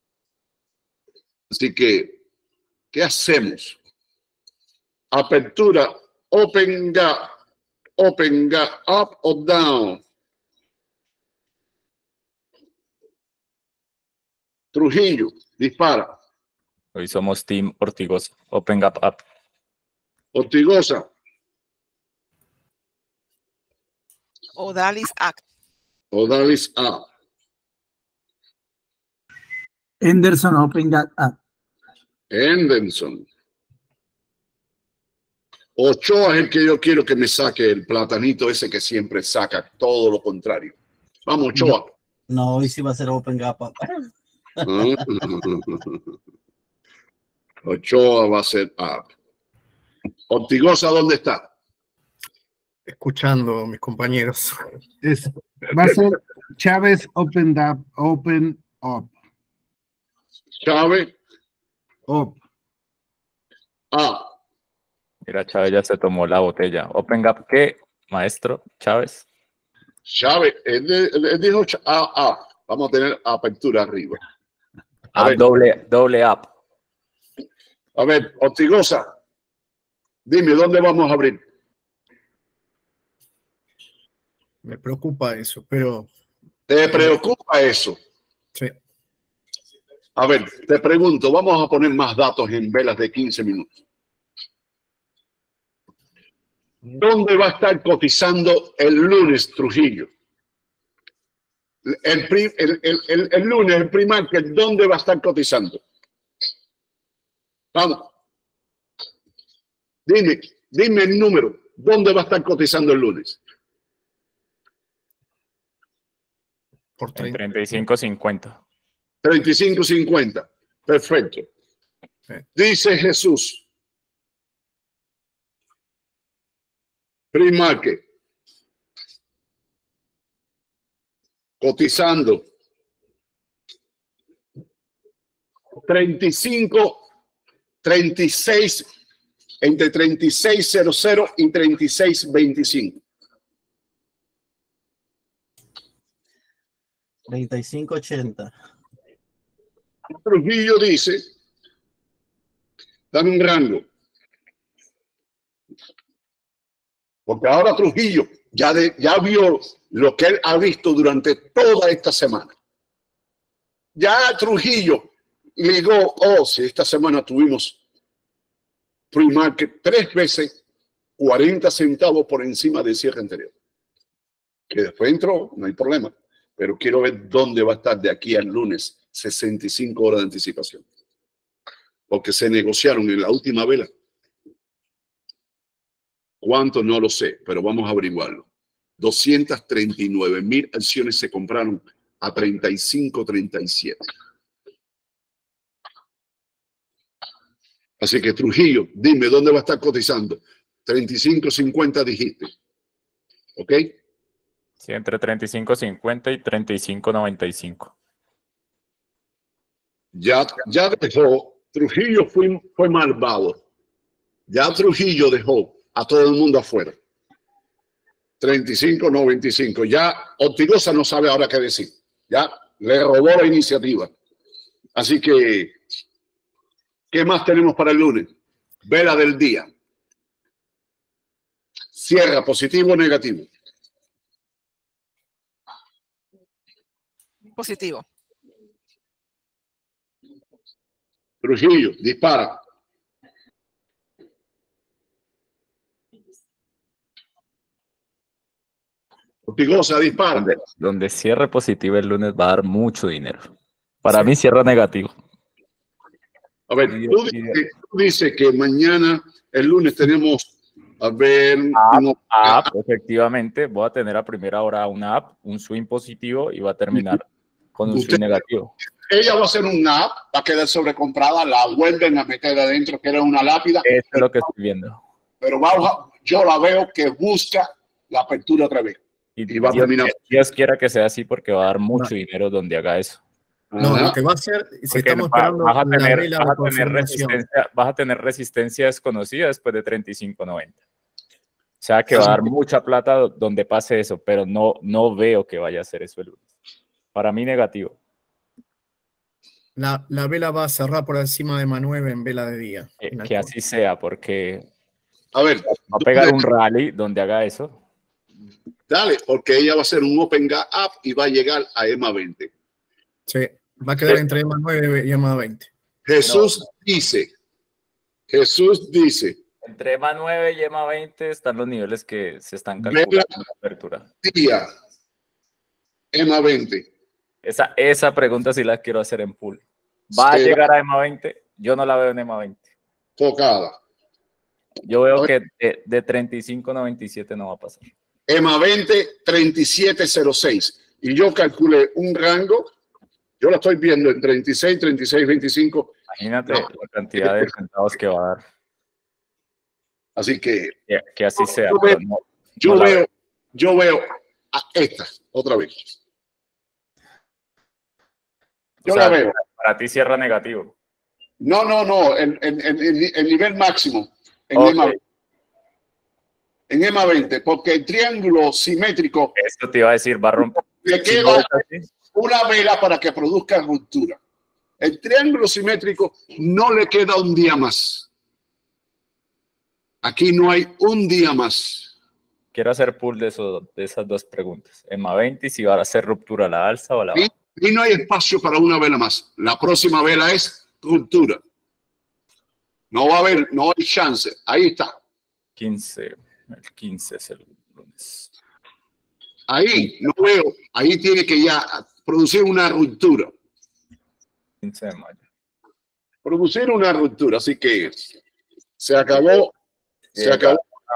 Así que, ¿qué hacemos? Apertura, open gap, up o down. Trujillo, dispara. Hoy somos Team Ortigosa. Open gap up. Ortigosa. Odalis Act. Odalis up. Henderson, open gap up. Henderson. Ochoa es el que yo quiero que me saque el platanito ese que siempre saca, todo lo contrario. Vamos, Ochoa. No, hoy sí va a ser open gap. Ochoa va a ser up. Ortigosa, ¿dónde está? Escuchando a mis compañeros. Va a ser Chávez open up. Chávez Up. up. Mira, Chávez ya se tomó la botella. Open gap, ¿qué, maestro Chávez? Chávez, él dijo vamos a tener apertura arriba. Doble up. A ver, Ortigosa, dime, ¿dónde vamos a abrir? Me preocupa eso, pero... ¿Te preocupa eso? Sí. A ver, te pregunto, vamos a poner más datos en velas de 15 minutos. ¿Dónde va a estar cotizando el lunes Trujillo? El lunes, el pre-market, ¿dónde va a estar cotizando? Vamos. Dime el número. ¿Dónde va a estar cotizando el lunes? Por 35.50. 35.50. Perfecto. Sí. Dice Jesús. Pre-market. Cotizando. 36, entre 36.00 y 36.25. 35.80. Trujillo dice, dame un rango. Porque ahora Trujillo ya vio lo que él ha visto durante toda esta semana. Ya Trujillo llegó, si esta semana tuvimos pre-market 3 veces 40 centavos por encima del cierre anterior. que después entró, no hay problema. Pero quiero ver dónde va a estar de aquí al lunes, 65 horas de anticipación. Porque se negociaron en la última vela. ¿Cuánto? No lo sé, pero vamos a averiguarlo. 239,000 acciones se compraron a 35.37. Así que Trujillo, dime, ¿dónde va a estar cotizando? 35.50 dijiste. ¿Ok? Sí, entre 35.50 y 35.95. Ya dejó, Trujillo fue malvado. Ya Trujillo dejó a todo el mundo afuera. 35.95. Ya Ortigosa no sabe ahora qué decir. Ya le robó la iniciativa. Así que, ¿qué más tenemos para el lunes? Vela del día. Cierra, positivo o negativo. Positivo. Trujillo, dispara. Ortigosa, dispara. Donde cierre positivo el lunes va a dar mucho dinero. Para mí cierra negativo. A ver, tú dices que mañana, el lunes, tenemos a ver... Efectivamente, voy a tener a primera hora una app, un swing positivo y va a terminar con un swing negativo. Ella va a hacer una app, va a quedar sobrecomprada, la vuelven a meter adentro, que era una lápida. Eso es lo que estoy viendo. Pero yo la veo que busca la apertura otra vez. Y va a terminar. Dios quiera que sea así porque va a dar mucho dinero donde haga eso. No, lo que va a hacer, si estamos esperando vas a tener resistencia desconocida después de 35.90. O sea que va a dar mucha plata donde pase eso, pero no veo que vaya a hacer eso el lunes. Para mí negativo. La vela va a cerrar por encima de EMA9 en vela de día. Que así sea, porque a ver, va a pegar un rally donde haga eso. Dale, porque ella va a hacer un Open Gap Up y va a llegar a EMA20. Sí, va a quedar entre EMA9 y EMA20. Jesús dice. Entre EMA9 y EMA20 están los niveles que se están calculando en la apertura. Día, EMA20. Esa pregunta sí la quiero hacer en pool. ¿Va a llegar a EMA20? Yo no la veo en EMA20. Focada. Yo veo que de 35.97 no va a pasar. EMA20, 37.06. Y yo calculé un rango, yo lo estoy viendo en 36, 36, 25. Imagínate la cantidad de centavos que va a dar. Así que así sea. Yo veo a esta otra vez. Yo la veo. Para ti cierra negativo. No. El nivel máximo. En EMA20, porque el triángulo simétrico. Esto te iba a decir, va a romper. Le queda una vela para que produzca ruptura. El triángulo simétrico no le queda un día más. Aquí no hay un día más. Quiero hacer pool de esas dos preguntas. EMA20, si va a hacer ruptura a la alza o a la baja. Y no hay espacio para una vela más. La próxima vela es ruptura. No va a haber, no hay chance. Ahí está. 15. El 15 es el lunes. Ahí no veo. Ahí tiene que ya producir una ruptura. 15 de mayo. Producir una ruptura. Así que se acabó. Se acabó.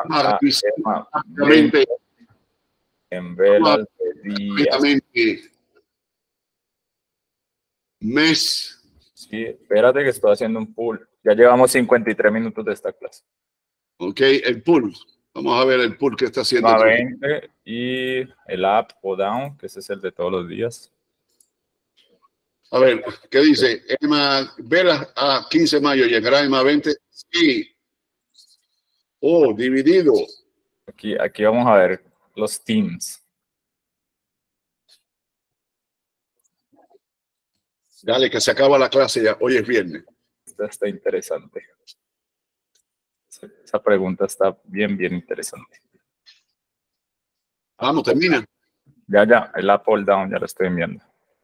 En velas de día. Mes. Sí, espérate que estoy haciendo un pool. Ya llevamos 53 minutos de esta clase. Ok, el pool. Vamos a ver el pool que está haciendo. EMA20 y el up o down, que ese es el de todos los días. A ver, ¿qué dice? Vela a 15 de mayo, ¿llegará a EMA20? Sí. Oh, dividido. Aquí vamos a ver los teams. Dale, que se acaba la clase ya. Hoy es viernes. Esta está interesante. Esa pregunta está bien interesante. Vamos, termina. Ya, el up o el down, ya lo estoy enviando.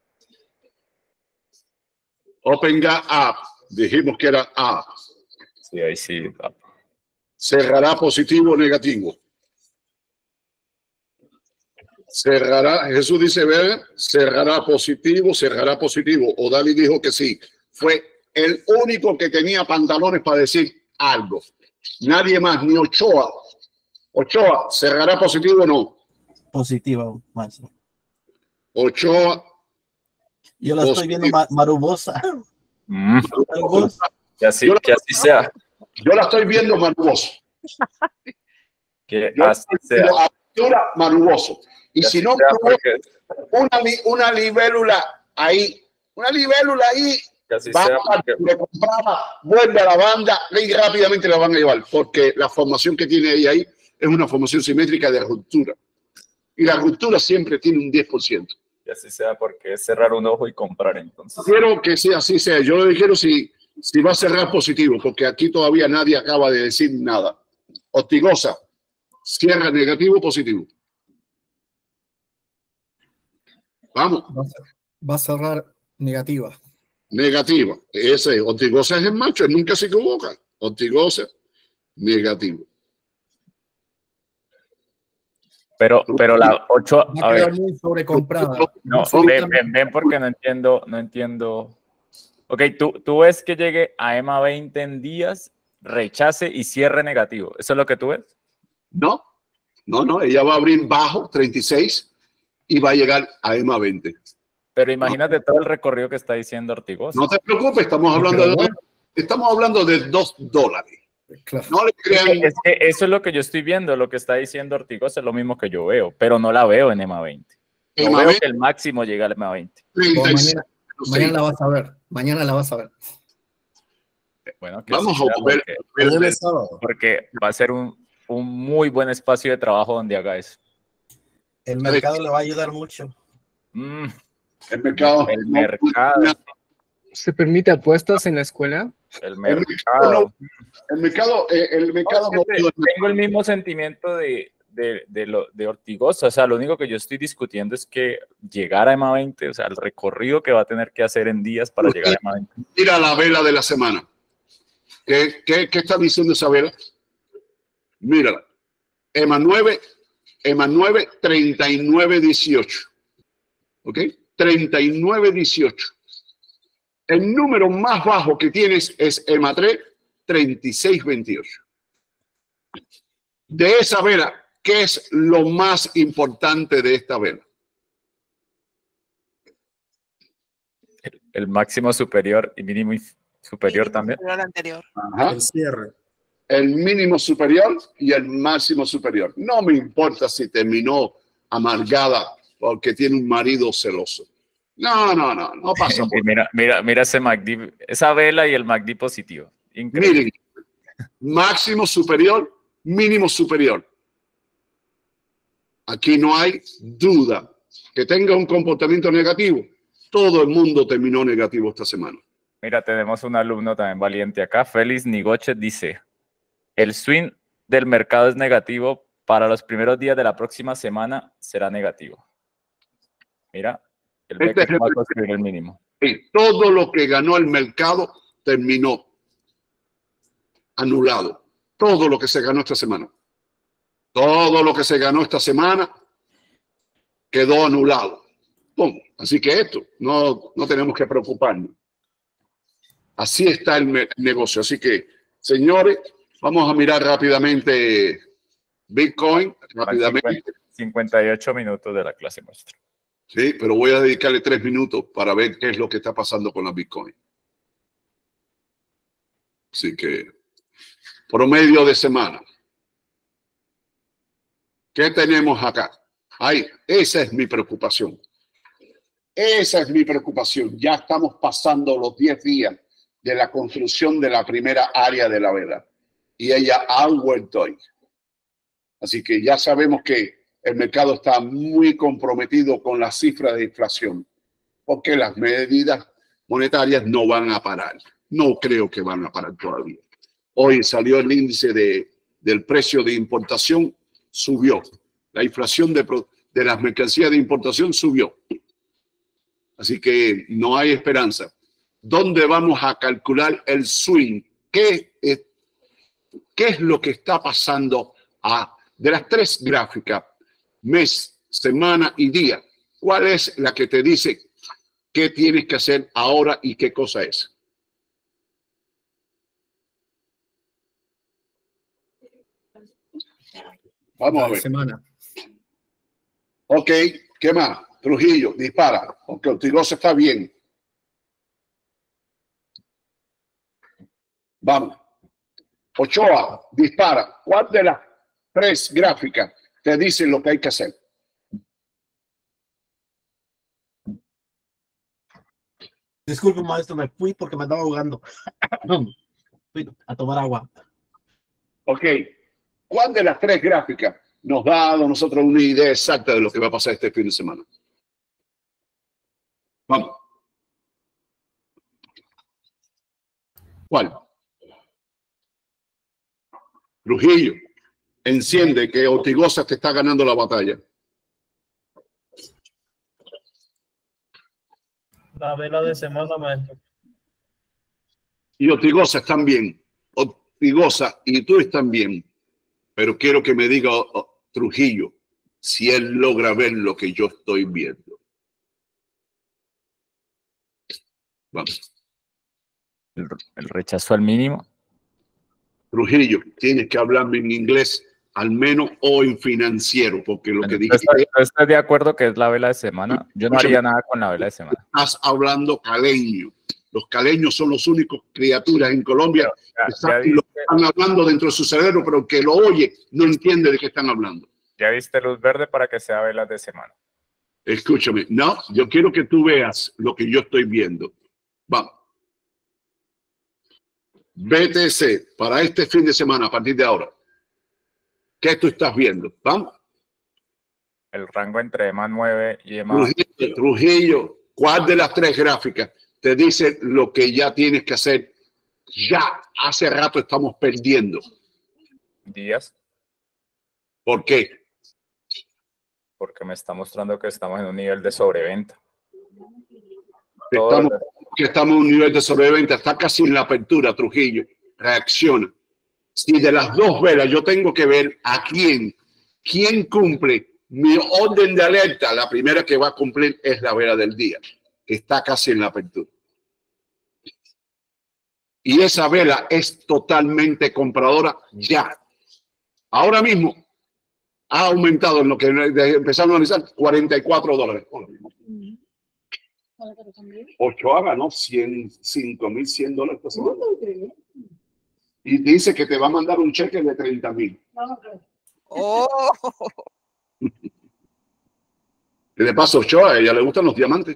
Open Gap Up. Dijimos que era up. Sí, ahí sí. Up. Cerrará positivo o negativo. Cerrará, Jesús dice, ver, cerrará positivo. Odali dijo que sí. Fue el único que tenía pantalones para decir algo. Nadie más, ni Ochoa. Ochoa, ¿cerrará positivo o no? Positivo, maestro. Ochoa. Yo la estoy viendo marubosa. Que así sea. Yo la estoy viendo marubosa. Que así sea. Maruboso. Y si no, una libélula ahí, le compraba, vuelve a la banda y rápidamente la van a llevar, porque la formación que tiene ella ahí es una formación simétrica de ruptura. Y la ruptura siempre tiene un 10%. Que así sea, porque es cerrar un ojo y comprar entonces. Quiero que sea así sea. Yo le quiero si va a cerrar positivo, porque aquí todavía nadie acaba de decir nada. Ortigosa, cierra negativo o positivo. Vamos. Va a cerrar negativa. Negativa. Ese Ortigosa es el macho, él nunca se equivoca. Ortigosa, negativo. Pero la 8, Va a a quedar ver. muy sobrecomprada. No, ven porque no entiendo. Ok, tú ves que llegue a EMA 20 en días, rechace y cierre negativo. ¿Eso es lo que tú ves? No, ella va a abrir bajo 36 y va a llegar a EMA 20. Pero imagínate todo el recorrido que está diciendo Ortigosa. No te preocupes, estamos hablando de $2. Claro. No le crean. Es que eso es lo que yo estoy viendo, lo que está diciendo Ortigosa es lo mismo que yo veo, pero no la veo en EMA 20. No veo que el máximo llega al EMA 20. Mañana la vas a ver. Mañana la vas a ver. Bueno, que vamos sí a ver. porque va a ser un muy buen espacio de trabajo donde haga eso. El mercado le va a ayudar mucho. El mercado. ¿Se permite apuestas en la escuela? El mercado no. Tengo el mismo sentimiento de Ortigosa. O sea, lo único que yo estoy discutiendo es que llegar a EMA 20, o sea, el recorrido que va a tener que hacer en días para llegar a EMA 20. Mira la vela de la semana. ¿Qué está diciendo esa vela? Mírala. EMA 9, 39.18. ¿Ok? 39.18. El número más bajo que tienes es EMA 3, 36.28. De esa vela, ¿qué es lo más importante de esta vela? El máximo superior y mínimo superior también. El anterior. Ajá. El cierre. El mínimo superior y el máximo superior. No me importa si terminó amargada porque tiene un marido celoso. No pasa por Mira ese MACD, esa vela y el MACD positivo. Increíble. Miren, máximo superior, mínimo superior. Aquí no hay duda que tenga un comportamiento negativo. Todo el mundo terminó negativo esta semana. Mira, tenemos un alumno también valiente acá. Félix Nigoche dice, el swing del mercado es negativo. Para los primeros días de la próxima semana será negativo. Mira, el ve que va a construir el mínimo. Todo lo que ganó el mercado terminó anulado. Todo lo que se ganó esta semana. Todo lo que se ganó esta semana quedó anulado. ¡Pum! Así que esto, no tenemos que preocuparnos. Así está el negocio. Así que, señores, vamos a mirar rápidamente Bitcoin. Rápidamente. 58 minutos de la clase maestra. Sí, pero voy a dedicarle 3 minutos para ver qué es lo que está pasando con la Bitcoin. Así que, promedio de semana. ¿Qué tenemos acá? Ahí, esa es mi preocupación. Esa es mi preocupación. Ya estamos pasando los 10 días de la construcción de la primera área de la vela. Y ella ha vuelto ahí. Así que ya sabemos que el mercado está muy comprometido con la cifra de inflación, porque las medidas monetarias no van a parar. No creo que van a parar todavía. Hoy salió el índice del precio de importación, subió. La inflación de las mercancías de importación subió. Así que no hay esperanza. ¿Dónde vamos a calcular el swing? ¿Qué es lo que está pasando de las 3 gráficas? Mes, semana y día. ¿Cuál es la que te dice qué tienes que hacer ahora y qué cosa es? Vamos a ver. Semana. Ok, ¿qué más? Trujillo, dispara, porque Ortigosa está bien. Vamos. Ochoa, dispara. ¿Cuál de las 3 gráficas te dice lo que hay que hacer? Disculpe, maestro, me fui porque me estaba ahogando. Fui a tomar agua. Ok. ¿Cuál de las 3 gráficas nos da a nosotros una idea exacta de lo que va a pasar este fin de semana? Vamos. ¿Cuál? Trujillo, enciende que Ortigosa te está ganando la batalla. La vela de semana, maestro. Y Ortigosa están bien. Ortigosa y tú están bien. Pero quiero que me diga Trujillo si él logra ver lo que yo estoy viendo. Vamos. El rechazo al mínimo. Trujillo, tienes que hablarme en inglés, al menos, o en financiero, porque lo que dije... ¿Estás de acuerdo que es la vela de semana? Yo no haría nada con la vela de semana. Estás hablando caleño. Los caleños son los únicos criaturas en Colombia que están hablando dentro de su cerebro, pero que lo oye no entiende de qué están hablando. ¿Ya viste luz verde para que sea velas de semana? Escúchame, no, yo quiero que tú veas lo que yo estoy viendo. Vamos. BTC para este fin de semana, a partir de ahora. ¿Qué tú estás viendo? ¿Vamos? El rango entre EMA 9 y EMA... Trujillo, ¿cuál de las 3 gráficas te dice lo que ya tienes que hacer? Ya, hace rato estamos perdiendo. Días. ¿Por qué? Porque me está mostrando que estamos en un nivel de sobreventa. Estamos en un nivel de sobreventa, está casi en la apertura, Trujillo. Reacciona. Si de las 2 velas yo tengo que ver a quién cumple mi orden de alerta, la primera que va a cumplir es la vela del día, que está casi en la apertura. Y esa vela es totalmente compradora ya. Ahora mismo ha aumentado en lo que empezamos a analizar $44. 8 ganó $5,100 esta semana. Y dice que te va a mandar un cheque de 30,000. Oh. Y de paso, Ochoa, a ella le gustan los diamantes.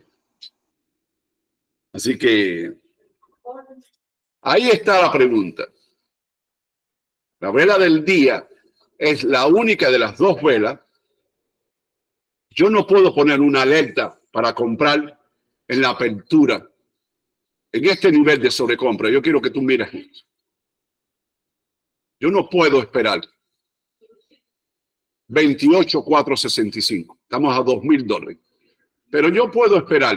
Así que ahí está la pregunta. La vela del día es la única de las 2 velas. Yo no puedo poner una alerta para comprar en la apertura, en este nivel de sobrecompra. Yo quiero que tú mires esto. Yo no puedo esperar 28,465. Estamos a $2,000. Pero yo puedo esperar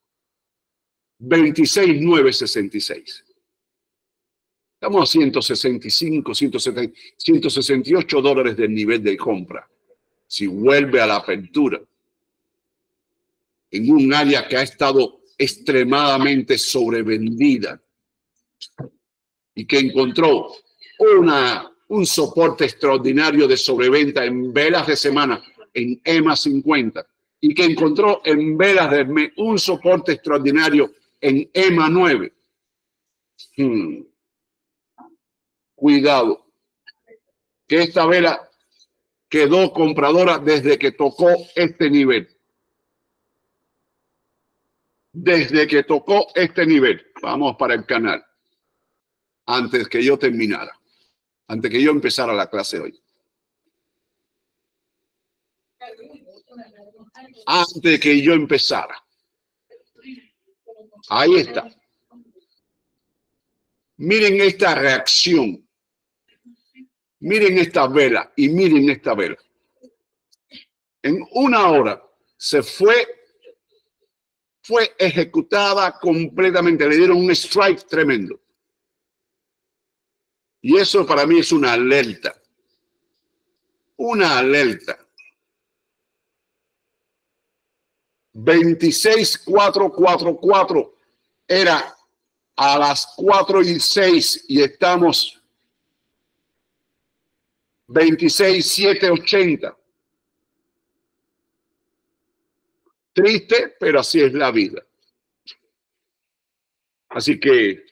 26,966. Estamos a 165, 170, $168 del nivel de compra. Si vuelve a la apertura en un área que ha estado extremadamente sobrevendida y que encontró un soporte extraordinario de sobreventa en velas de semana en EMA 50 y que encontró en velas de mes un soporte extraordinario en EMA 9. Cuidado, que esta vela quedó compradora desde que tocó este nivel. Desde que tocó este nivel. Vamos para el canal. Antes que yo terminara. Antes que yo empezara la clase hoy. Antes que yo empezara. Ahí está. Miren esta reacción. Miren esta vela y miren esta vela. En una hora se fue ejecutada completamente. Le dieron un strike tremendo. Y eso para mí es una alerta. Una alerta. 26444 era a las 4:06 y estamos 26780. Triste, pero así es la vida. Así que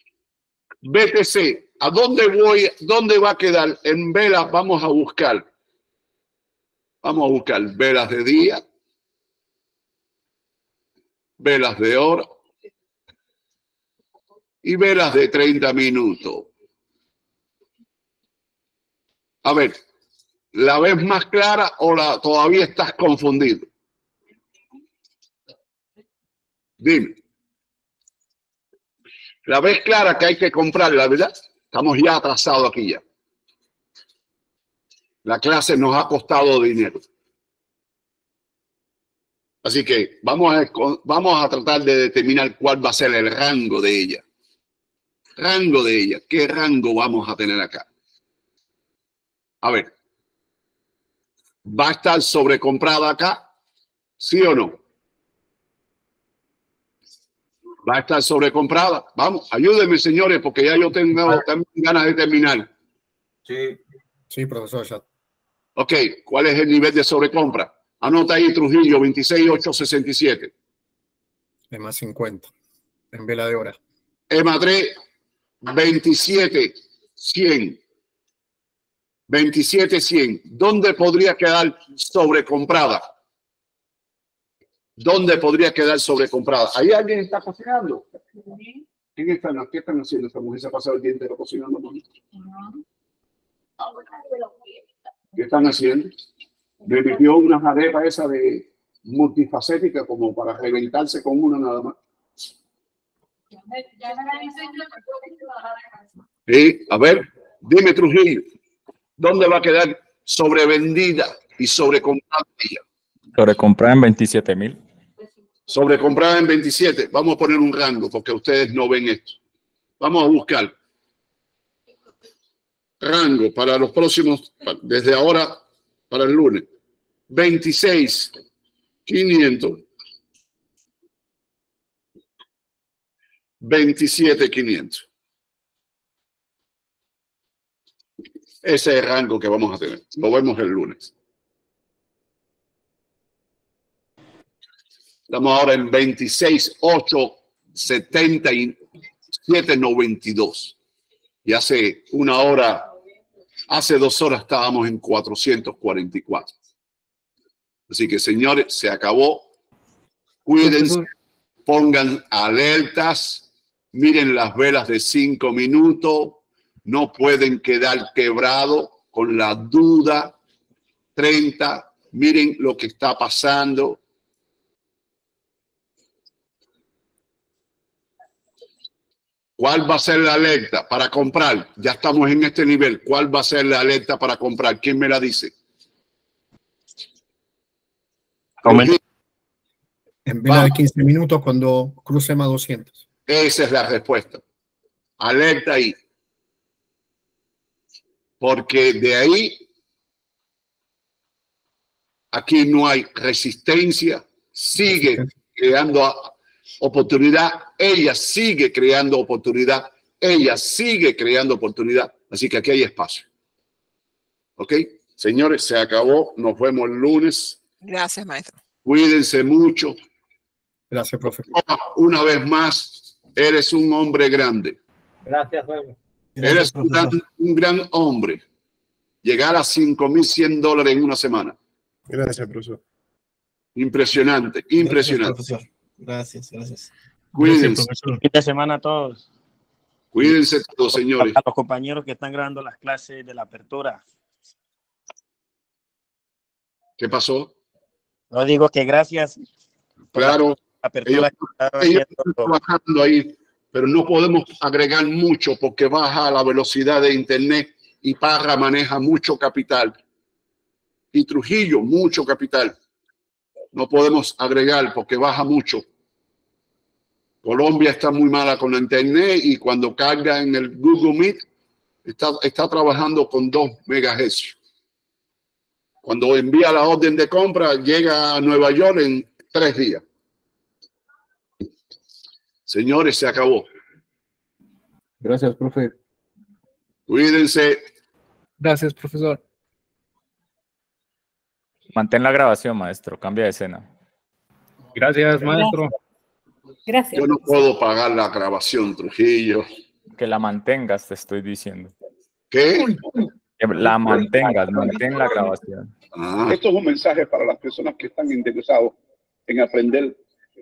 BTC, ¿a dónde voy? ¿Dónde va a quedar? En velas vamos a buscar velas de día, velas de hora y velas de 30 minutos. A ver, ¿la ves más clara o todavía estás confundido? Dime. ¿La ves clara que hay que comprarla, verdad? Estamos ya atrasados aquí ya. La clase nos ha costado dinero. Así que vamos a tratar de determinar cuál va a ser el rango de ella. Rango de ella. ¿Qué rango vamos a tener acá? A ver. ¿Va a estar sobrecomprada acá? ¿Sí o no? ¿Va a estar sobrecomprada? Vamos, ayúdenme, señores, porque ya yo tengo también ganas de terminar. Sí. Sí, profesor. Ya. Ok, ¿cuál es el nivel de sobrecompra? Anota ahí, Trujillo, 26,867. Más 50. En vela de hora. EMA3, 27,100. 27,100. ¿Dónde podría quedar sobrecomprada? ¿Dónde podría quedar sobrecomprada? ¿Ahí alguien está cocinando? ¿Qué están haciendo? Esta mujer se ha pasado el día entero cocinando. ¿Qué están haciendo? Me metió una arepa esa de multifacética como para reventarse con una nada más. Sí, a ver, dime, Trujillo, ¿dónde va a quedar sobrevendida y sobrecomprada ella? Sobrecomprada en 27.000. Sobrecomprada en 27. Vamos a poner un rango porque ustedes no ven esto. Vamos a buscar rango para los próximos, desde ahora para el lunes. 26,500. 27,500. Ese es el rango que vamos a tener. Lo vemos el lunes. Estamos ahora en 26,877,92. Y hace 2 horas estábamos en 444. Así que, señores, se acabó. Cuídense, pongan alertas, miren las velas de 5 minutos. No pueden quedar quebrados con la duda. 30, miren lo que está pasando. ¿Cuál va a ser la alerta para comprar? Ya estamos en este nivel. ¿Cuál va a ser la alerta para comprar? ¿Quién me la dice? En vela de 15 minutos cuando cruce más 200. Esa es la respuesta. Alerta ahí. Porque de ahí, aquí no hay resistencia. Sigue creando oportunidad. Ella sigue creando oportunidad. Ella sigue creando oportunidad. Así que aquí hay espacio. ¿Ok? Señores, se acabó. Nos vemos el lunes. Gracias, maestro. Cuídense mucho. Gracias, profe. Una vez más, eres un hombre grande. Gracias, Juan. Eres un gran hombre. Llegar a $5,100 en una semana. Gracias, profesor. Impresionante, impresionante. Gracias, gracias. Cuídense. Esta semana a todos. Cuídense todos, señores. A los compañeros que están grabando las clases de la apertura. ¿Qué pasó? No digo que gracias. Claro, Apertura ellos están trabajando ahí, pero no podemos agregar mucho porque baja la velocidad de internet y Parra maneja mucho capital. Y Trujillo, mucho capital. No podemos agregar porque baja mucho. Colombia está muy mala con la internet y cuando carga en el Google Meet está trabajando con 2 MHz. Cuando envía la orden de compra, llega a Nueva York en 3 días. Señores, se acabó. Gracias, profe. Cuídense. Gracias, profesor. Mantén la grabación, maestro. Cambia de escena. Gracias, maestro. Gracias. Yo no puedo pagar la grabación, Trujillo. Que la mantengas, te estoy diciendo. ¿Qué? Que la mantengas, mantén la grabación. Esto es un mensaje para las personas que están interesados en aprender.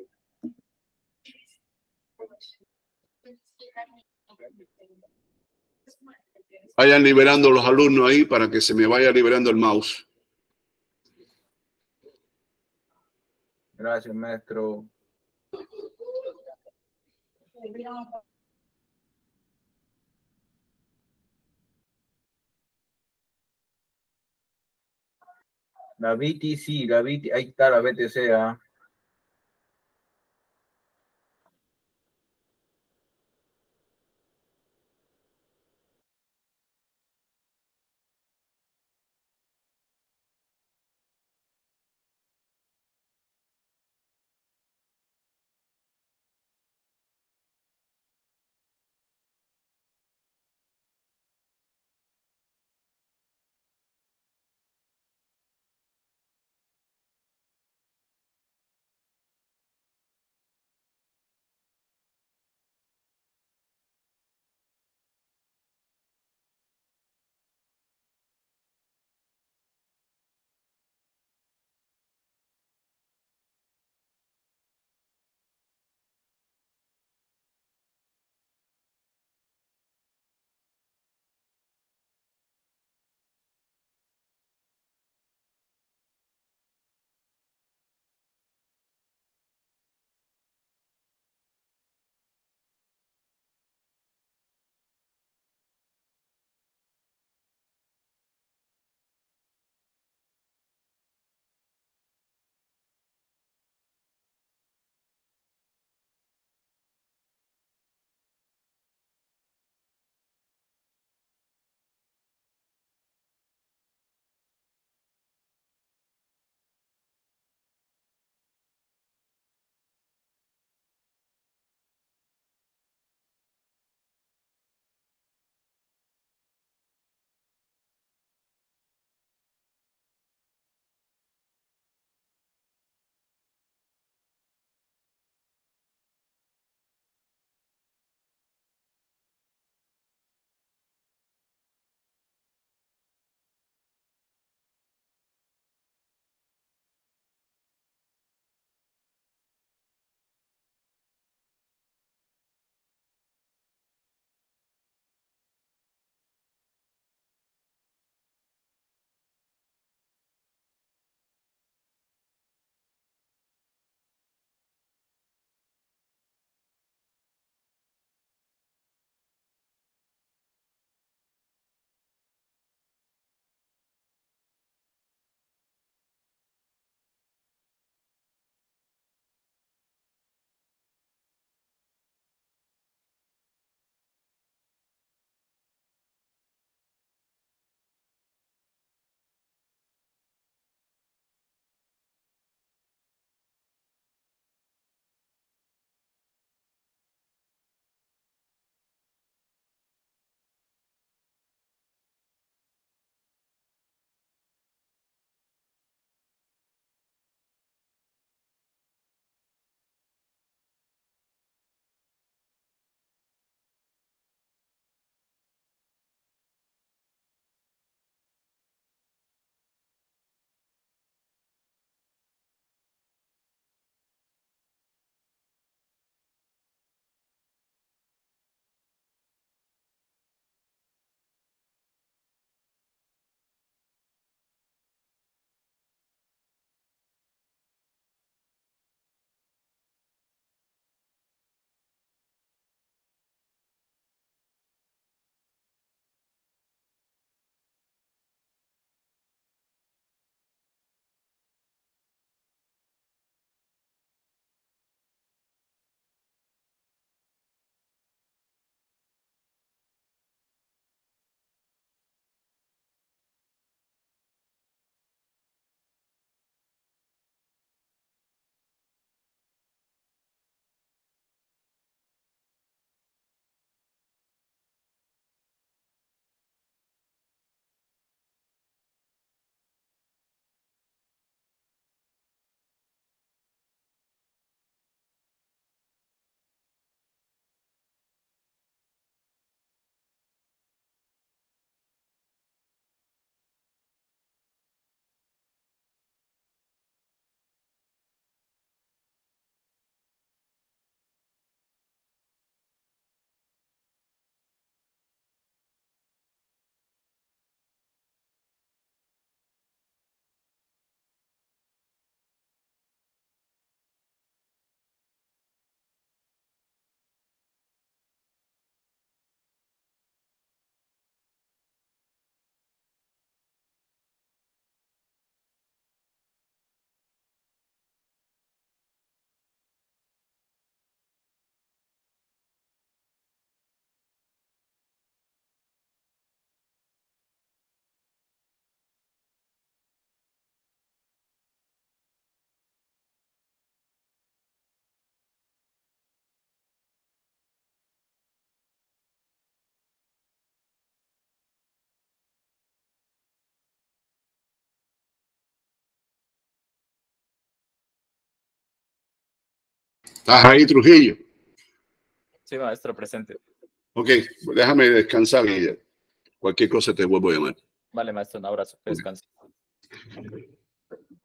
Vayan liberando los alumnos ahí para que se me vaya liberando el mouse. Gracias, maestro. La BTC, ahí está la BTC. ¿Estás ahí, Trujillo? Sí, maestro, presente. Ok, déjame descansar y cualquier cosa te vuelvo a llamar. Vale, maestro, un abrazo. Que descanse.